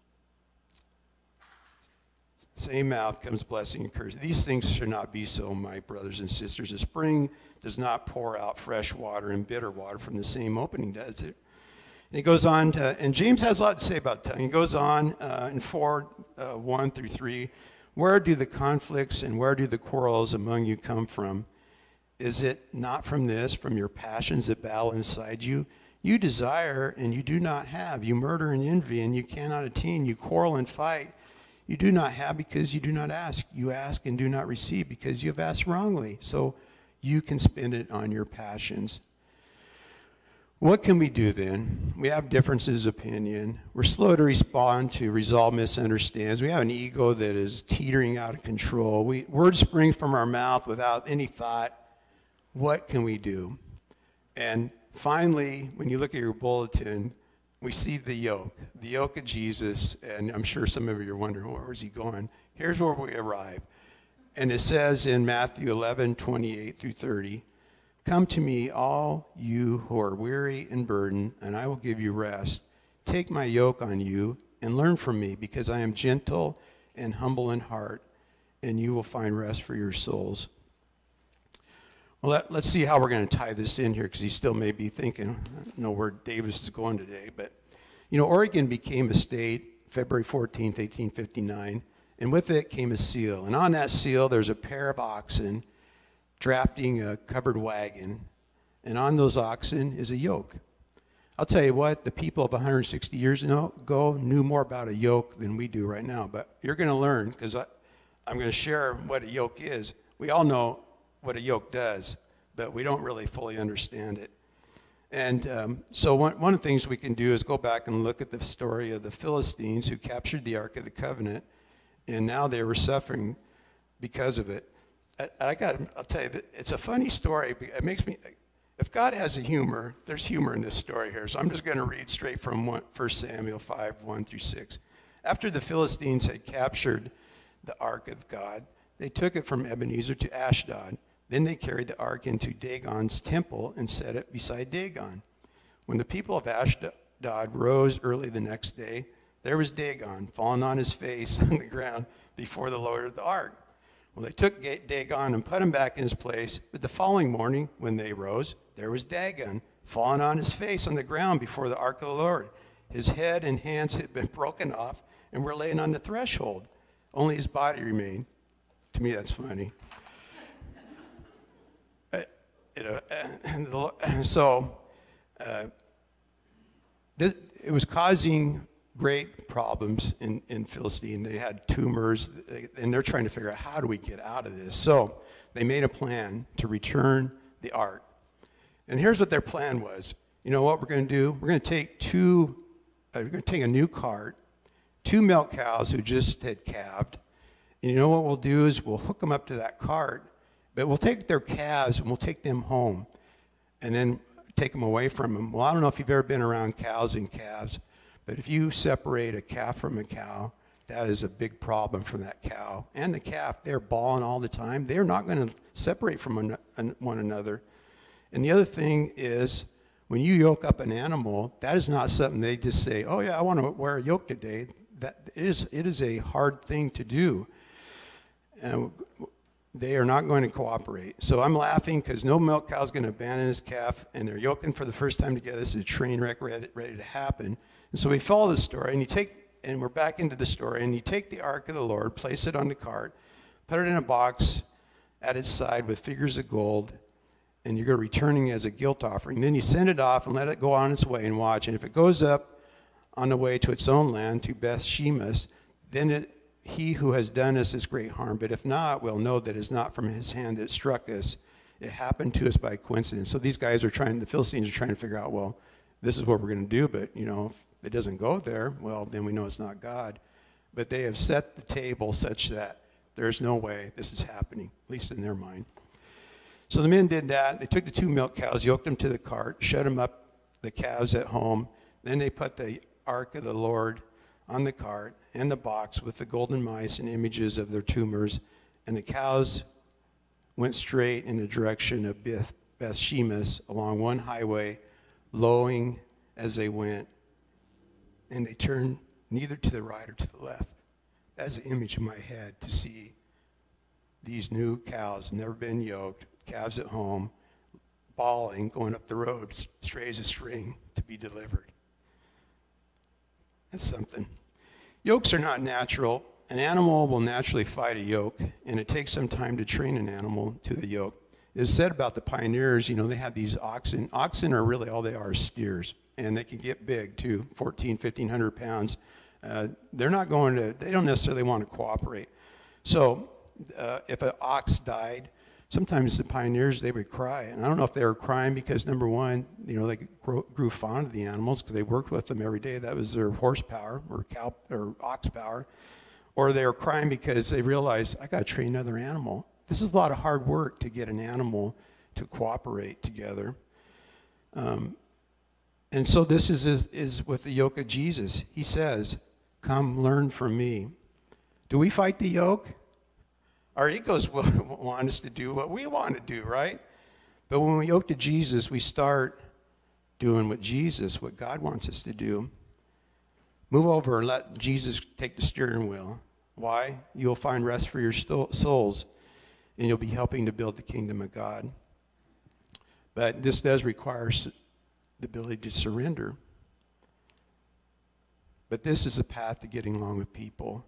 Same mouth comes blessing and cursing. These things should not be so, my brothers and sisters. A spring does not pour out fresh water and bitter water from the same opening, does it? And he goes on and James has a lot to say about tongue. He goes on in 4:1 through 3. Where do the conflicts and where do the quarrels among you come from? Is it not from your passions that battle inside you? You desire and you do not have. You murder and envy and you cannot attain. You quarrel and fight. You do not have because you do not ask. You ask and do not receive because you have asked wrongly. So you can spend it on your passions. What can we do then? We have differences of opinion. We're slow to respond to resolve misunderstandings. We have an ego that is teetering out of control. Words spring from our mouth without any thought. What can we do? And finally, when you look at your bulletin, we see the yoke of Jesus, and I'm sure some of you are wondering, where is he going? Here's where we arrive. And it says in Matthew 11:28 through 30, "Come to me, all you who are weary and burdened, and I will give you rest. Take my yoke on you and learn from me, because I am gentle and humble in heart, and you will find rest for your souls." Well, let's see how we're going to tie this in here, because he still may be thinking, I don't know where Davis is going today. But, Oregon became a state February 14th, 1859. And with it came a seal. And on that seal, there's a pair of oxen drafting a covered wagon. And on those oxen is a yoke. I'll tell you what, the people of 160 years ago knew more about a yoke than we do right now. But you're going to learn, because I'm going to share what a yoke is. We all know what a yoke does, but we don't really fully understand it. And so one of the things we can do is go back and look at the story of the Philistines who captured the Ark of the Covenant, and now they were suffering because of it. I'll tell you, it's a funny story. It makes me, if God has a humor, there's humor in this story here. So I'm just going to read straight from 1 Samuel 5, 1 through 6. After the Philistines had captured the Ark of God, they took it from Ebenezer to Ashdod. Then they carried the ark into Dagon's temple and set it beside Dagon. When the people of Ashdod rose early the next day, there was Dagon fallen on his face on the ground before the Lord of the ark. Well, they took Dagon and put him back in his place, but the following morning, when they rose, there was Dagon fallen on his face on the ground before the ark of the Lord. His head and hands had been broken off and were laying on the threshold. Only his body remained. To me, that's funny. It was causing great problems in Philistine. They had tumors, and they're trying to figure out, how do we get out of this? So they made a plan to return the ark. And here's what their plan was. You know what we're going to do? We're going to take a new cart, 2 milk cows who just had calved, and you know what we'll do is we'll hook them up to that cart, but we'll take their calves and we'll take them home and then take them away from them. Well, I don't know if you've ever been around cows and calves, but if you separate a calf from a cow, that is a big problem for that cow. And the calf, they're bawling all the time. They're not going to separate from one another. And the other thing is, when you yoke up an animal, that is not something they just say, oh yeah, I want to wear a yoke today. It is a hard thing to do. And they are not going to cooperate. So I'm laughing because no milk cow is going to abandon his calf, and they're yoking for the first time together. This is a train wreck ready to happen. And so we follow the story, and we're back into the story, and you take the ark of the Lord, place it on the cart, put it in a box at its side with figures of gold, and you're going to return it as a guilt offering. Then you send it off and let it go on its way and watch. And if it goes up on the way to its own land, to Beth Shemesh, then he who has done us this great harm. But if not, we'll know that it's not from his hand that struck us. It happened to us by coincidence. So these guys the Philistines are trying to figure out, well, this is what we're going to do, but, if it doesn't go there, well, then we know it's not God. But they have set the table such that there's no way this is happening, at least in their mind. So the men did that. They took the 2 milk cows, yoked them to the cart, shut them up, the calves at home. Then they put the ark of the Lord on the cart and the box with the golden mice and images of their tumors, and the cows went straight in the direction of Beth Shemesh along one highway, lowing as they went, and they turned neither to the right or to the left. That's an image in my head to see these new cows, never been yoked, calves at home, bawling, going up the road straight as a string to be delivered. That's something. Yokes are not natural. An animal will naturally fight a yoke, and it takes some time to train an animal to the yoke. It is said about the pioneers, they had these oxen. Oxen are really all they are is steers, and they can get big too, 1,500 pounds. They don't necessarily want to cooperate. So if an ox died, sometimes the pioneers, they would cry. And I don't know if they were crying because, number one, they grew fond of the animals because they worked with them every day. That was their horsepower or ox power. Or they were crying because they realized, I got to train another animal. This is a lot of hard work to get an animal to cooperate together. And so this is with the yoke of Jesus. He says, come learn from me. Do we fight the yoke? Our egos want us to do what we want to do, right? But when we yoke to Jesus, we start doing what God wants us to do. Move over and let Jesus take the steering wheel. Why? You'll find rest for your souls, and you'll be helping to build the kingdom of God. But this does require the ability to surrender. But this is a path to getting along with people.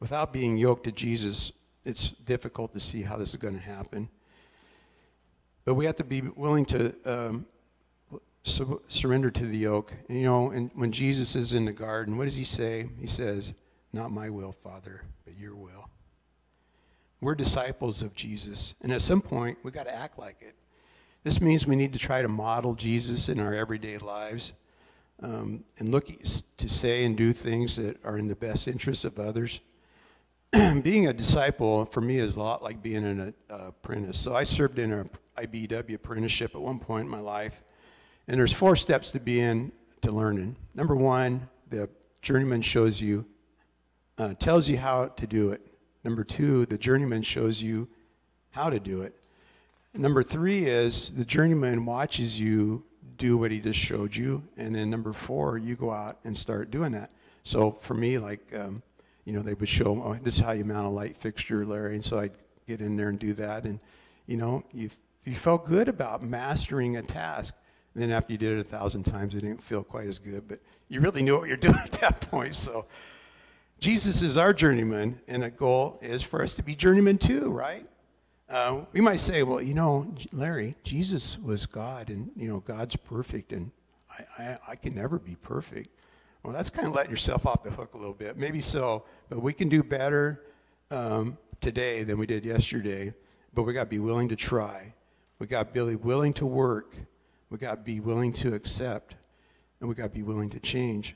Without being yoked to Jesus, it's difficult to see how this is going to happen. But we have to be willing to surrender to the yoke. And, and when Jesus is in the garden, what does he say? He says, "Not my will, Father, but your will." We're disciples of Jesus, and at some point, we got to act like it. This means we need to try to model Jesus in our everyday lives, and look to say and do things that are in the best interest of others. Being a disciple, for me, is a lot like being an apprentice. So I served in an IBW apprenticeship at one point in my life, and there's 4 steps to learning. Number 1, the journeyman tells you how to do it. Number 2, the journeyman shows you how to do it. Number 3 is the journeyman watches you do what he just showed you. And then number 4, you go out and start doing that. So for me, like, they would show, "Oh, this is how you mount a light fixture, Larry." And so I'd get in there and do that. And, you felt good about mastering a task. And then after you did it 1,000 times, it didn't feel quite as good. But you really knew what you're doing at that point. So Jesus is our journeyman, and the goal is for us to be journeymen too, right? We might say, "Well, Larry, Jesus was God, and, God's perfect, and I can never be perfect." Well, that's kind of letting yourself off the hook a little bit. Maybe so, but we can do better today than we did yesterday, but we got to be willing to try. We got to be willing to work. We got to be willing to accept, and we got to be willing to change.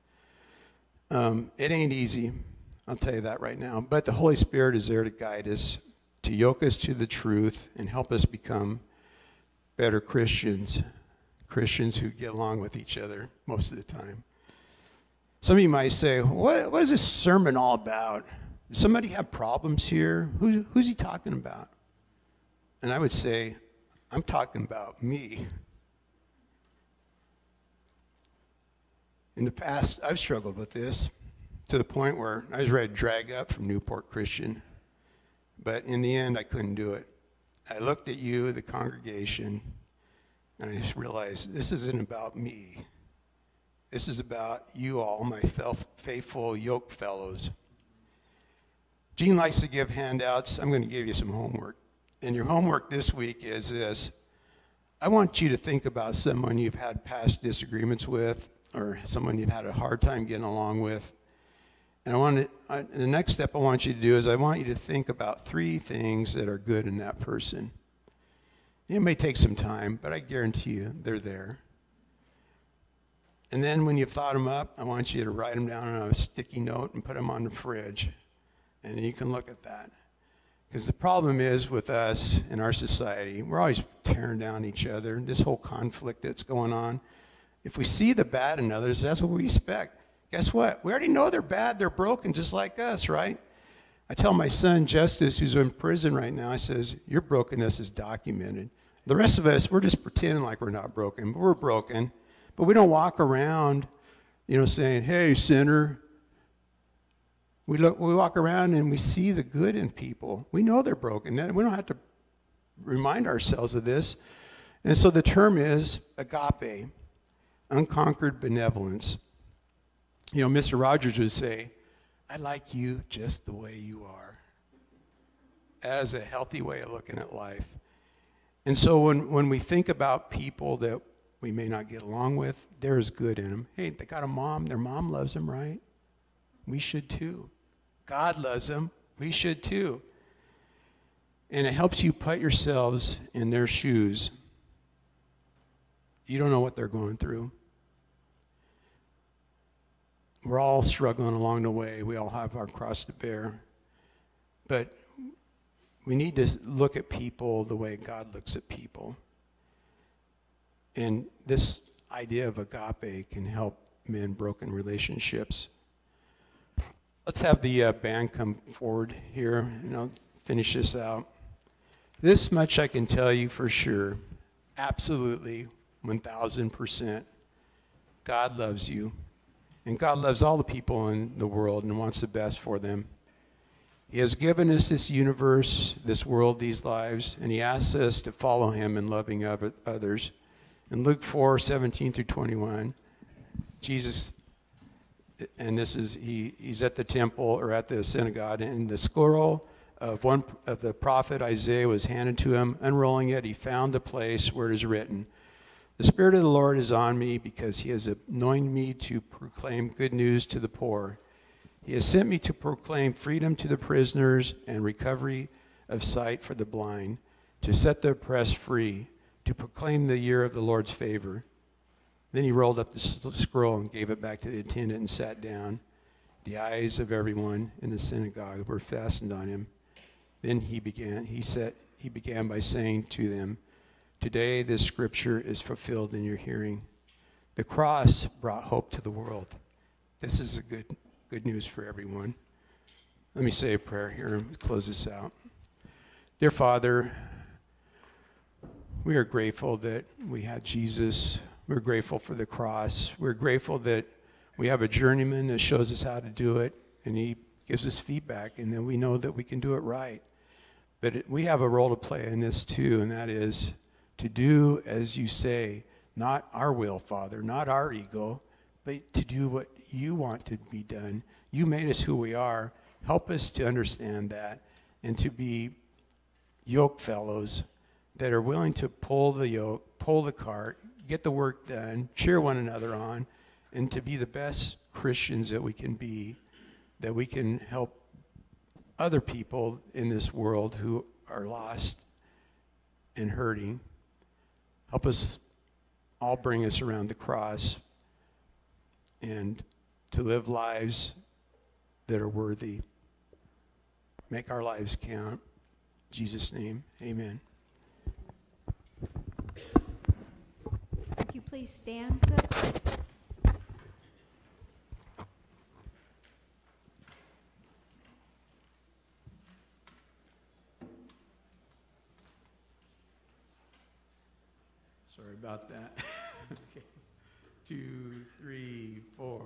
It ain't easy, I'll tell you that right now, but the Holy Spirit is there to guide us, to yoke us to the truth, and help us become better Christians who get along with each other most of the time. Some of you might say, what is this sermon all about? Does somebody have problems here? Who's he talking about? And I would say, I'm talking about me. In the past, I've struggled with this to the point where I was ready to drag up from Newport Christian. But in the end, I couldn't do it. I looked at you, the congregation, and I just realized this isn't about me. This is about you all, my faithful yoke fellows. Gene likes to give handouts. I'm going to give you some homework. And your homework this week is this. I want you to think about someone you've had past disagreements with, or someone you've had a hard time getting along with. And the next step I want you to do is I want you to think about 3 things that are good in that person. It may take some time, but I guarantee you they're there. And then when you've thought them up, I want you to write them down on a sticky note and put them on the fridge. And you can look at that. Because the problem is with us in our society, we're always tearing down each other. This whole conflict that's going on. If we see the bad in others, that's what we expect. Guess what? We already know they're bad. They're broken just like us, right? I tell my son, Justice, who's in prison right now, I says, your brokenness is documented. The rest of us, we're just pretending like we're not broken, but we're broken. But we don't walk around, saying, "Hey, sinner." We walk around and we see the good in people. We know they're broken. We don't have to remind ourselves of this. And so the term is agape, unconquered benevolence. Mr. Rogers would say, "I like you just the way you are." That is a healthy way of looking at life. And so when we think about people that we may not get along with, there is good in them. Hey, they got a mom. Their mom loves them, right? We should too. God loves them. We should too. And it helps you put yourselves in their shoes. You don't know what they're going through. We're all struggling along the way. We all have our cross to bear. But we need to look at people the way God looks at people. And this idea of agape can help mend broken relationships. Let's have the band come forward here, and I'll finish this out. This much I can tell you for sure, absolutely, 1,000%. God loves you, and God loves all the people in the world and wants the best for them. He has given us this universe, this world, these lives, and he asks us to follow him in loving others. In Luke 4:17 through 21, Jesus and this is, he's at the temple or at the synagogue, and the scroll of one of the prophet Isaiah was handed to him. Unrolling it, he found the place where it is written, "The Spirit of the Lord is on me, because he has anointed me to proclaim good news to the poor. He has sent me to proclaim freedom to the prisoners and recovery of sight for the blind, to set the oppressed free, to proclaim the year of the Lord's favor." Then he rolled up the scroll and gave it back to the attendant and sat down. The eyes of everyone in the synagogue were fastened on him. Then he began by saying to them, "Today this scripture is fulfilled in your hearing." The cross brought hope to the world. This is a good news for everyone. Let me say a prayer here and close this out. Dear Father, we are grateful that we had Jesus. We're grateful for the cross. We're grateful that we have a journeyman that shows us how to do it, and he gives us feedback, and then we know that we can do it right. But we have a role to play in this too, and that is to do as you say, not our will, Father, not our ego, but to do what you want to be done. You made us who we are. Help us to understand that and to be yoke fellows that are willing to pull the yoke, pull the cart, get the work done, cheer one another on, and to be the best Christians that we can be, that we can help other people in this world who are lost and hurting. Help us all, bring us around the cross, and to live lives that are worthy. Make our lives count. In Jesus' name, amen. Would you please stand with us? Sorry about that. Okay. 2, 3, 4.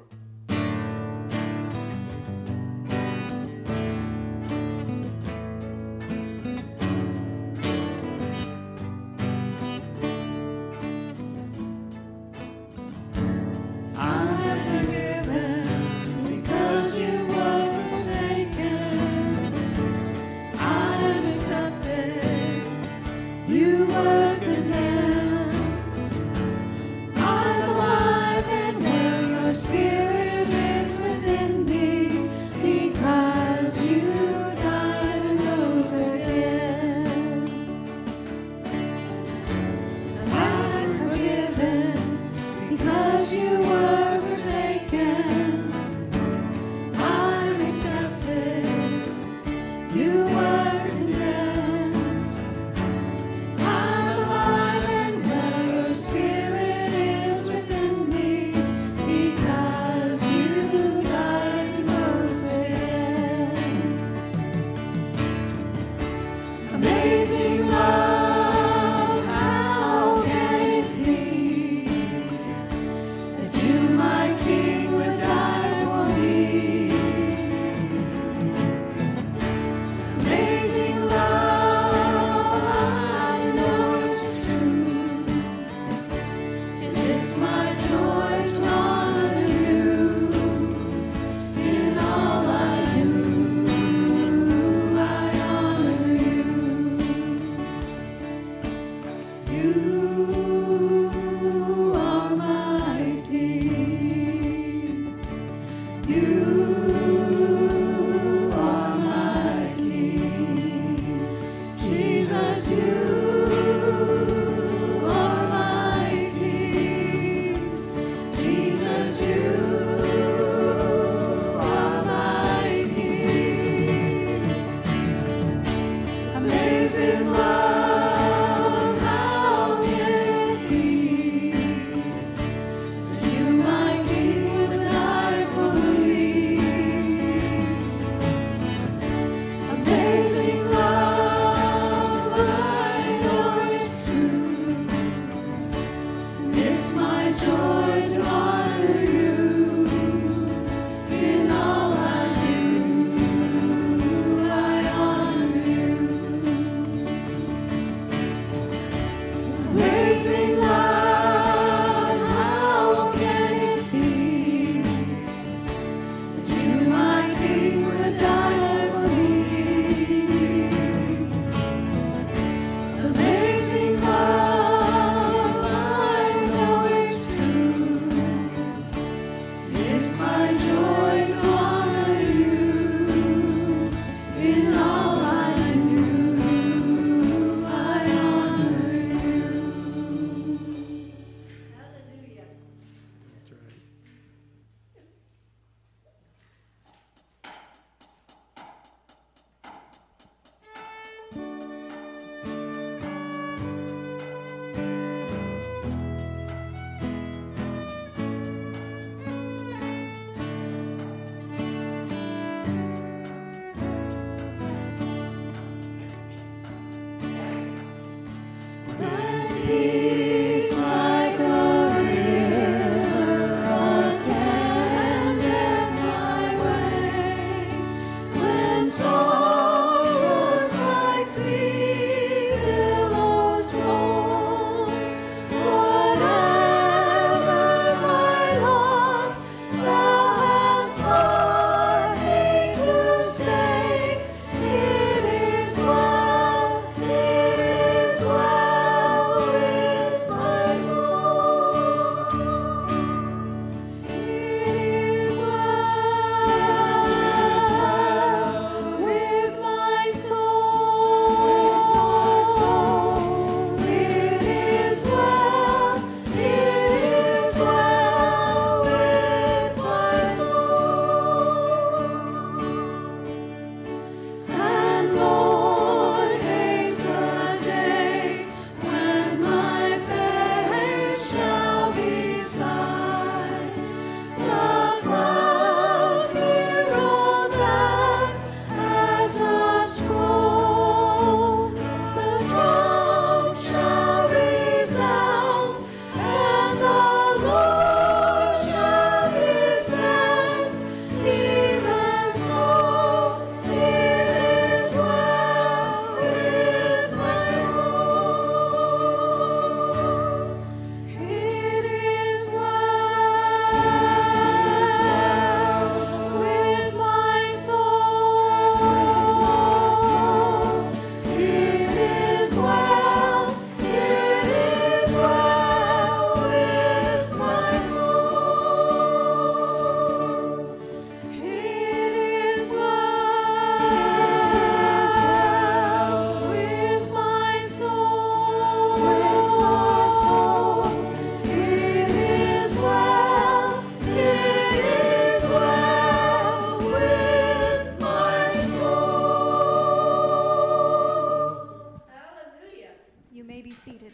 seated.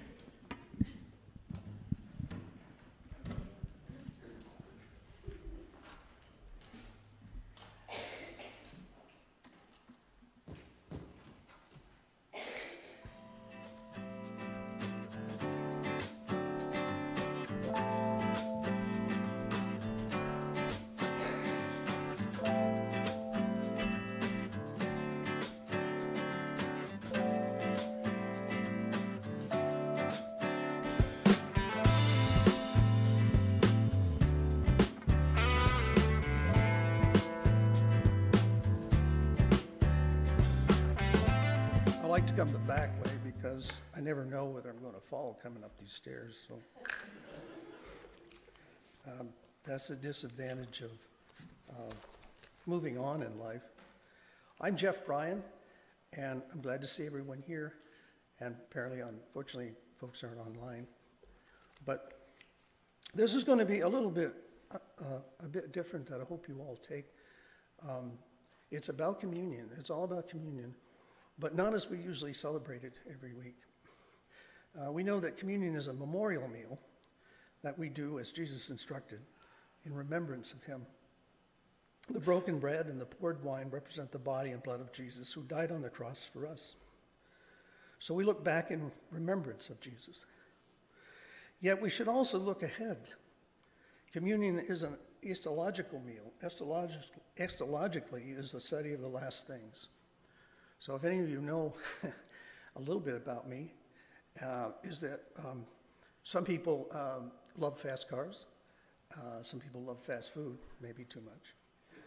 I like to come the back way because I never know whether I'm going to fall coming up these stairs. So that's the disadvantage of moving on in life. I'm Jeff Bryan, and I'm glad to see everyone here. And apparently, unfortunately, folks aren't online. But this is going to be a little bit, a bit different that I hope you all take. It's about communion. It's all about communion. But not as we usually celebrate it every week. We know that communion is a memorial meal that we do as Jesus instructed in remembrance of him. The broken bread and the poured wine represent the body and blood of Jesus who died on the cross for us. So we look back in remembrance of Jesus. Yet we should also look ahead. Communion is an eschatological meal. Eschatologically is the study of the last things. So if any of you know a little bit about me, is that some people love fast cars. Some people love fast food, maybe too much.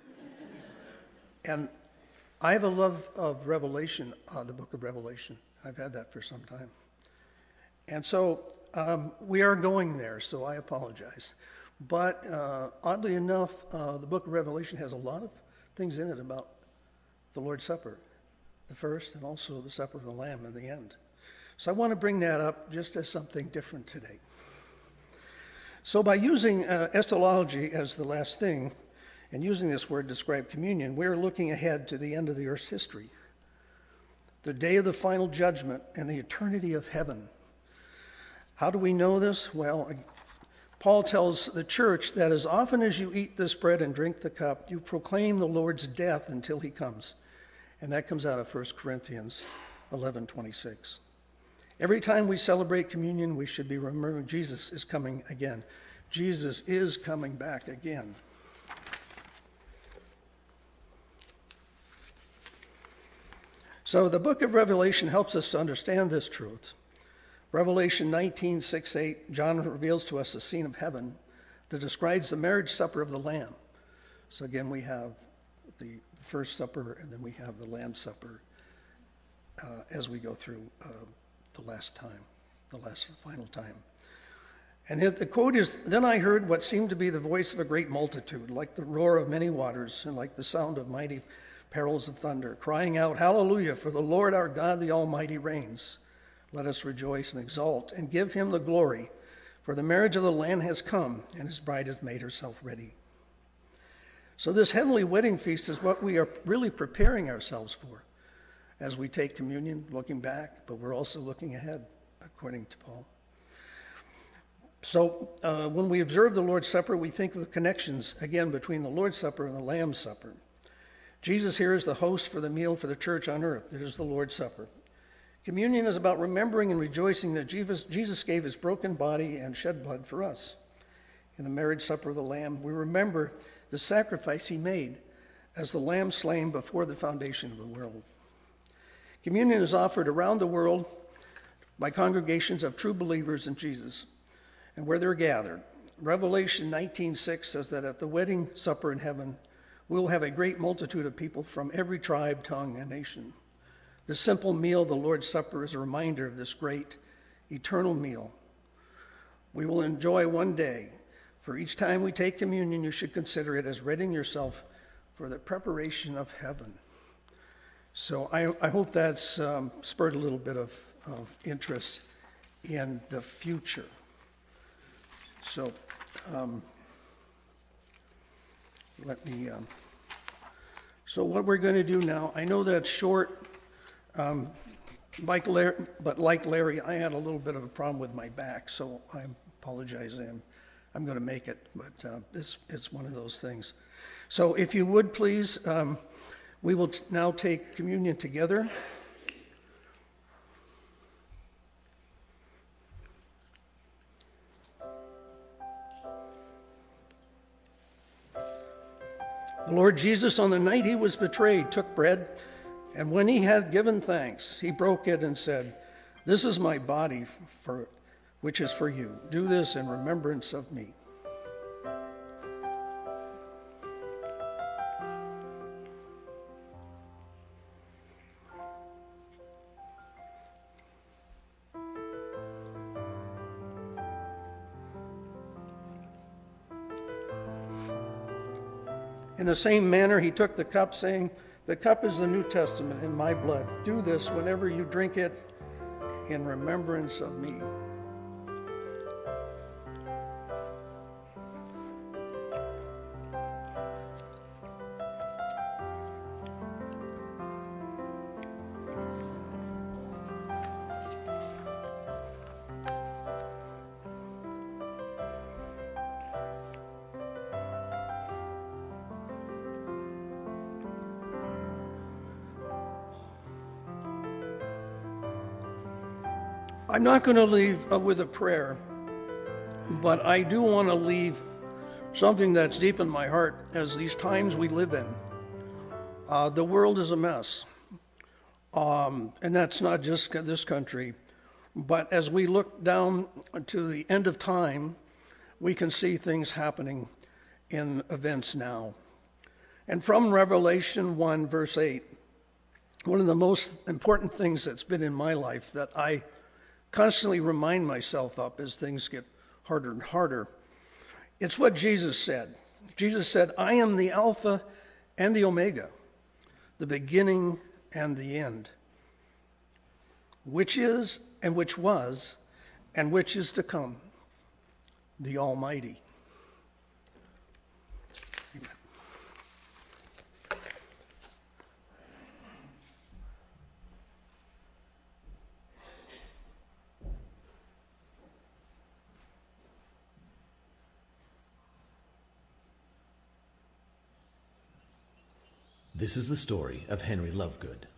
And I have a love of Revelation, the book of Revelation. I've had that for some time. And so we are going there, so I apologize. But oddly enough, the book of Revelation has a lot of things in it about the Lord's Supper, the first and also the supper of the Lamb in the end. So I want to bring that up just as something different today. So by using eschatology as the last thing, and using this word to describe communion, we're looking ahead to the end of the earth's history, the day of the final judgment and the eternity of heaven. How do we know this? Well, Paul tells the church that as often as you eat this bread and drink the cup, you proclaim the Lord's death until he comes. And that comes out of 1 Corinthians 11:26. Every time we celebrate communion, we should be remembering Jesus is coming again. Jesus is coming back again. So the book of Revelation helps us to understand this truth. Revelation 19:6-8, John reveals to us the scene of heaven that describes the marriage supper of the Lamb. So again, we have the first supper, and then we have the Lamb's Supper as we go through the final time. And the quote is, "Then I heard what seemed to be the voice of a great multitude, like the roar of many waters, and like the sound of mighty perils of thunder, crying out, 'Hallelujah, for the Lord our God, the Almighty reigns. Let us rejoice and exult, and give him the glory, for the marriage of the Lamb has come, and his bride has made herself ready.'" So this heavenly wedding feast is what we are really preparing ourselves for as we take communion, looking back, but we're also looking ahead, according to Paul. So when we observe the Lord's Supper, we think of the connections, again, between the Lord's Supper and the Lamb's Supper. Jesus here is the host for the meal for the church on earth. It is the Lord's Supper. Communion is about remembering and rejoicing that Jesus gave his broken body and shed blood for us. In the marriage supper of the Lamb, we remember the sacrifice he made as the lamb slain before the foundation of the world. Communion is offered around the world by congregations of true believers in Jesus and where they're gathered. Revelation 19:6 says that at the wedding supper in heaven, we'll have a great multitude of people from every tribe, tongue, and nation. The simple meal, the Lord's Supper, is a reminder of this great eternal meal we will enjoy one day. For each time we take communion, you should consider it as readying yourself for the preparation of heaven. So I hope that's spurred a little bit of interest in the future. So so what we're going to do now, I know that's short. like Larry, I had a little bit of a problem with my back, so I apologize. I'm going to make it, but it's one of those things. So if you would please, we will now take communion together. The Lord Jesus, on the night he was betrayed, took bread, and when he had given thanks, he broke it and said, "This is my body, which is for you. Do this in remembrance of me." In the same manner, he took the cup, saying, "The cup is the New Testament in my blood. Do this whenever you drink it in remembrance of me." I'm not going to leave with a prayer, but I do want to leave something that's deep in my heart as these times we live in. The world is a mess, and that's not just this country, but as we look down to the end of time, we can see things happening in events now. And from Revelation 1, verse 8, one of the most important things that's been in my life that I constantly remind myself of as things get harder and harder. It's what Jesus said. Jesus said, "I am the Alpha and the Omega, the beginning and the end, which is and which was and which is to come, the Almighty." Amen. This is the story of Henry Lovegood.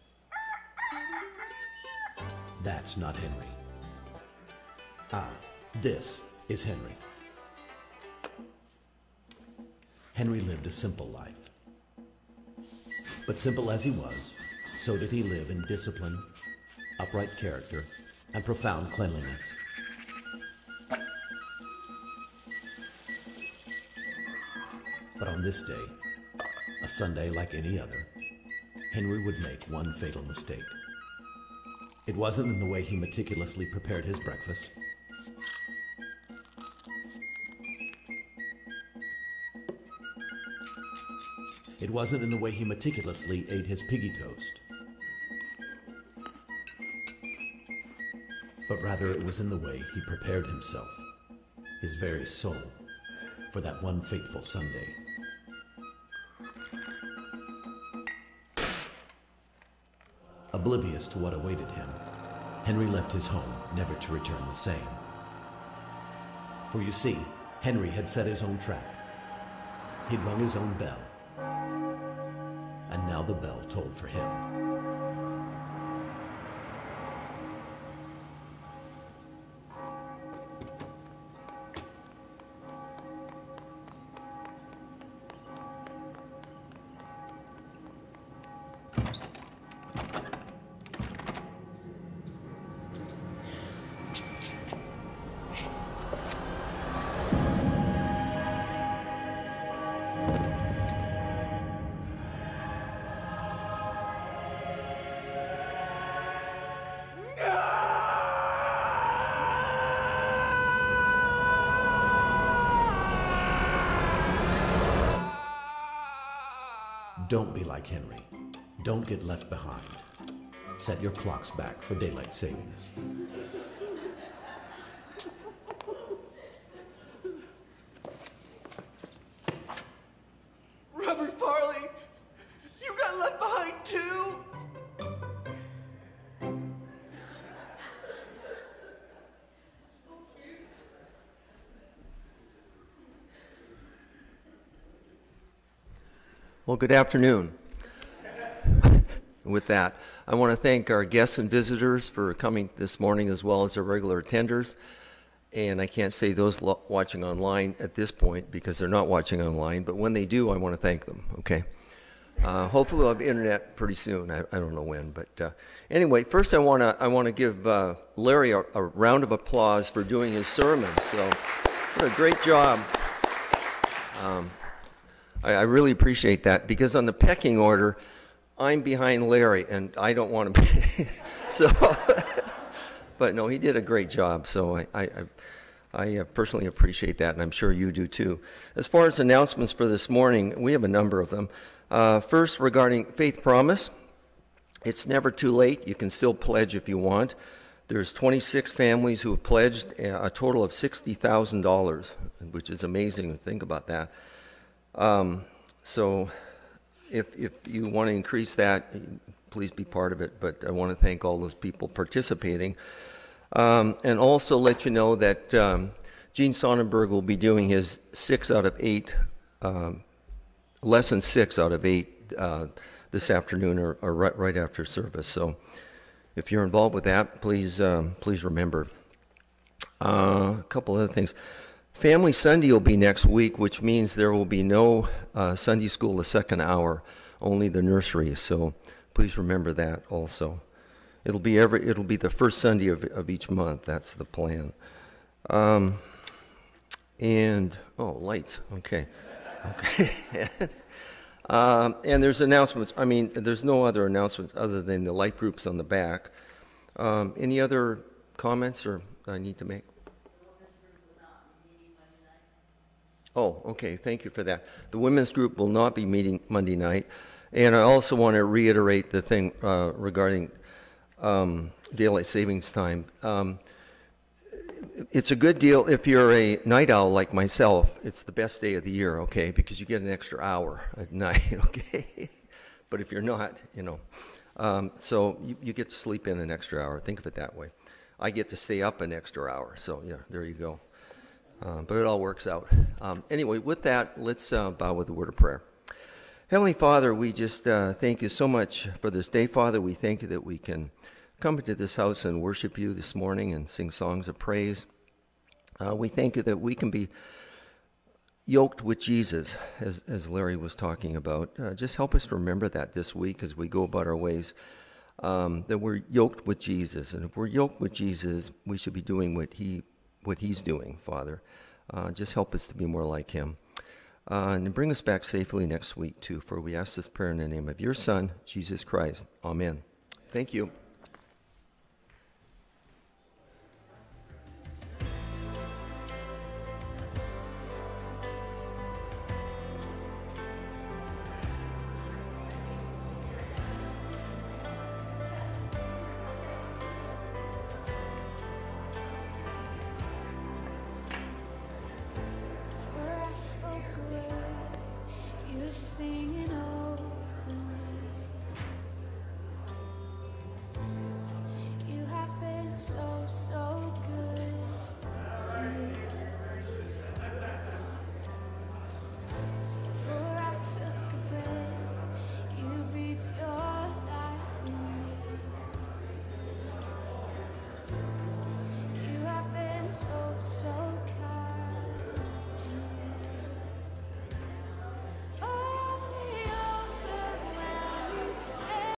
That's not Henry. Ah, this is Henry. Henry lived a simple life. But simple as he was, so did he live in discipline, upright character, and profound cleanliness. But on this day, a Sunday like any other, Henry would make one fatal mistake. It wasn't in the way he meticulously prepared his breakfast. It wasn't in the way he meticulously ate his piggy toast. But rather it was in the way he prepared himself, his very soul, for that one fateful Sunday. Oblivious to what awaited him, Henry left his home, never to return the same. For you see, Henry had set his own trap. He'd rung his own bell. And now the bell tolled for him. Don't be like Henry. Don't get left behind. Set your clocks back for daylight savings. Reverend Farley, you got left behind too? Well, good afternoon. With that, I want to thank our guests and visitors for coming this morning, as well as our regular attenders. And I can't say those watching online at this point because they're not watching online, but when they do, I want to thank them, okay? Hopefully we'll have internet pretty soon. I don't know when, but anyway, first I want to give Larry a round of applause for doing his sermon. So, what a great job. I really appreciate that, because on the pecking order, I'm behind Larry, and I don't want to be. So, but no, he did a great job, so I personally appreciate that, and I'm sure you do too. As far as announcements for this morning, we have a number of them. First, regarding Faith Promise, it's never too late. You can still pledge if you want. There's 26 families who have pledged a total of $60,000, which is amazing to think about that. So if you want to increase that, please be part of it. But I want to thank all those people participating. And also let you know that Gene Sonnenberg will be doing his lesson 6 out of 8 this afternoon or right after service. So if you're involved with that, please remember. A couple other things. Family Sunday will be next week, which means there will be no Sunday school the second hour, only the nursery. So please remember that also. It'll be the first Sunday of each month. That's the plan. Lights. Okay. And there's announcements. I mean, there's no other announcements other than the light groups on the back. Any other comments or I need to make? Oh, okay. Thank you for that. The women's group will not be meeting Monday night. And I also want to reiterate the thing regarding daylight savings time. It's a good deal if you're a night owl like myself. It's the best day of the year, okay, because you get an extra hour at night, okay? But if you're not, so you get to sleep in an extra hour. Think of it that way. I get to stay up an extra hour, so yeah, there you go. But it all works out. Anyway, with that, let's bow with a word of prayer. Heavenly Father, we just thank you so much for this day, Father. We thank you that we can come into this house and worship you this morning and sing songs of praise. We thank you that we can be yoked with Jesus, as Larry was talking about. Just help us to remember that this week as we go about our ways, that we're yoked with Jesus. And if we're yoked with Jesus, we should be doing what he's doing, Father. Just help us to be more like him. And bring us back safely next week, too, for we ask this prayer in the name of your Son, Jesus Christ. Amen. Thank you.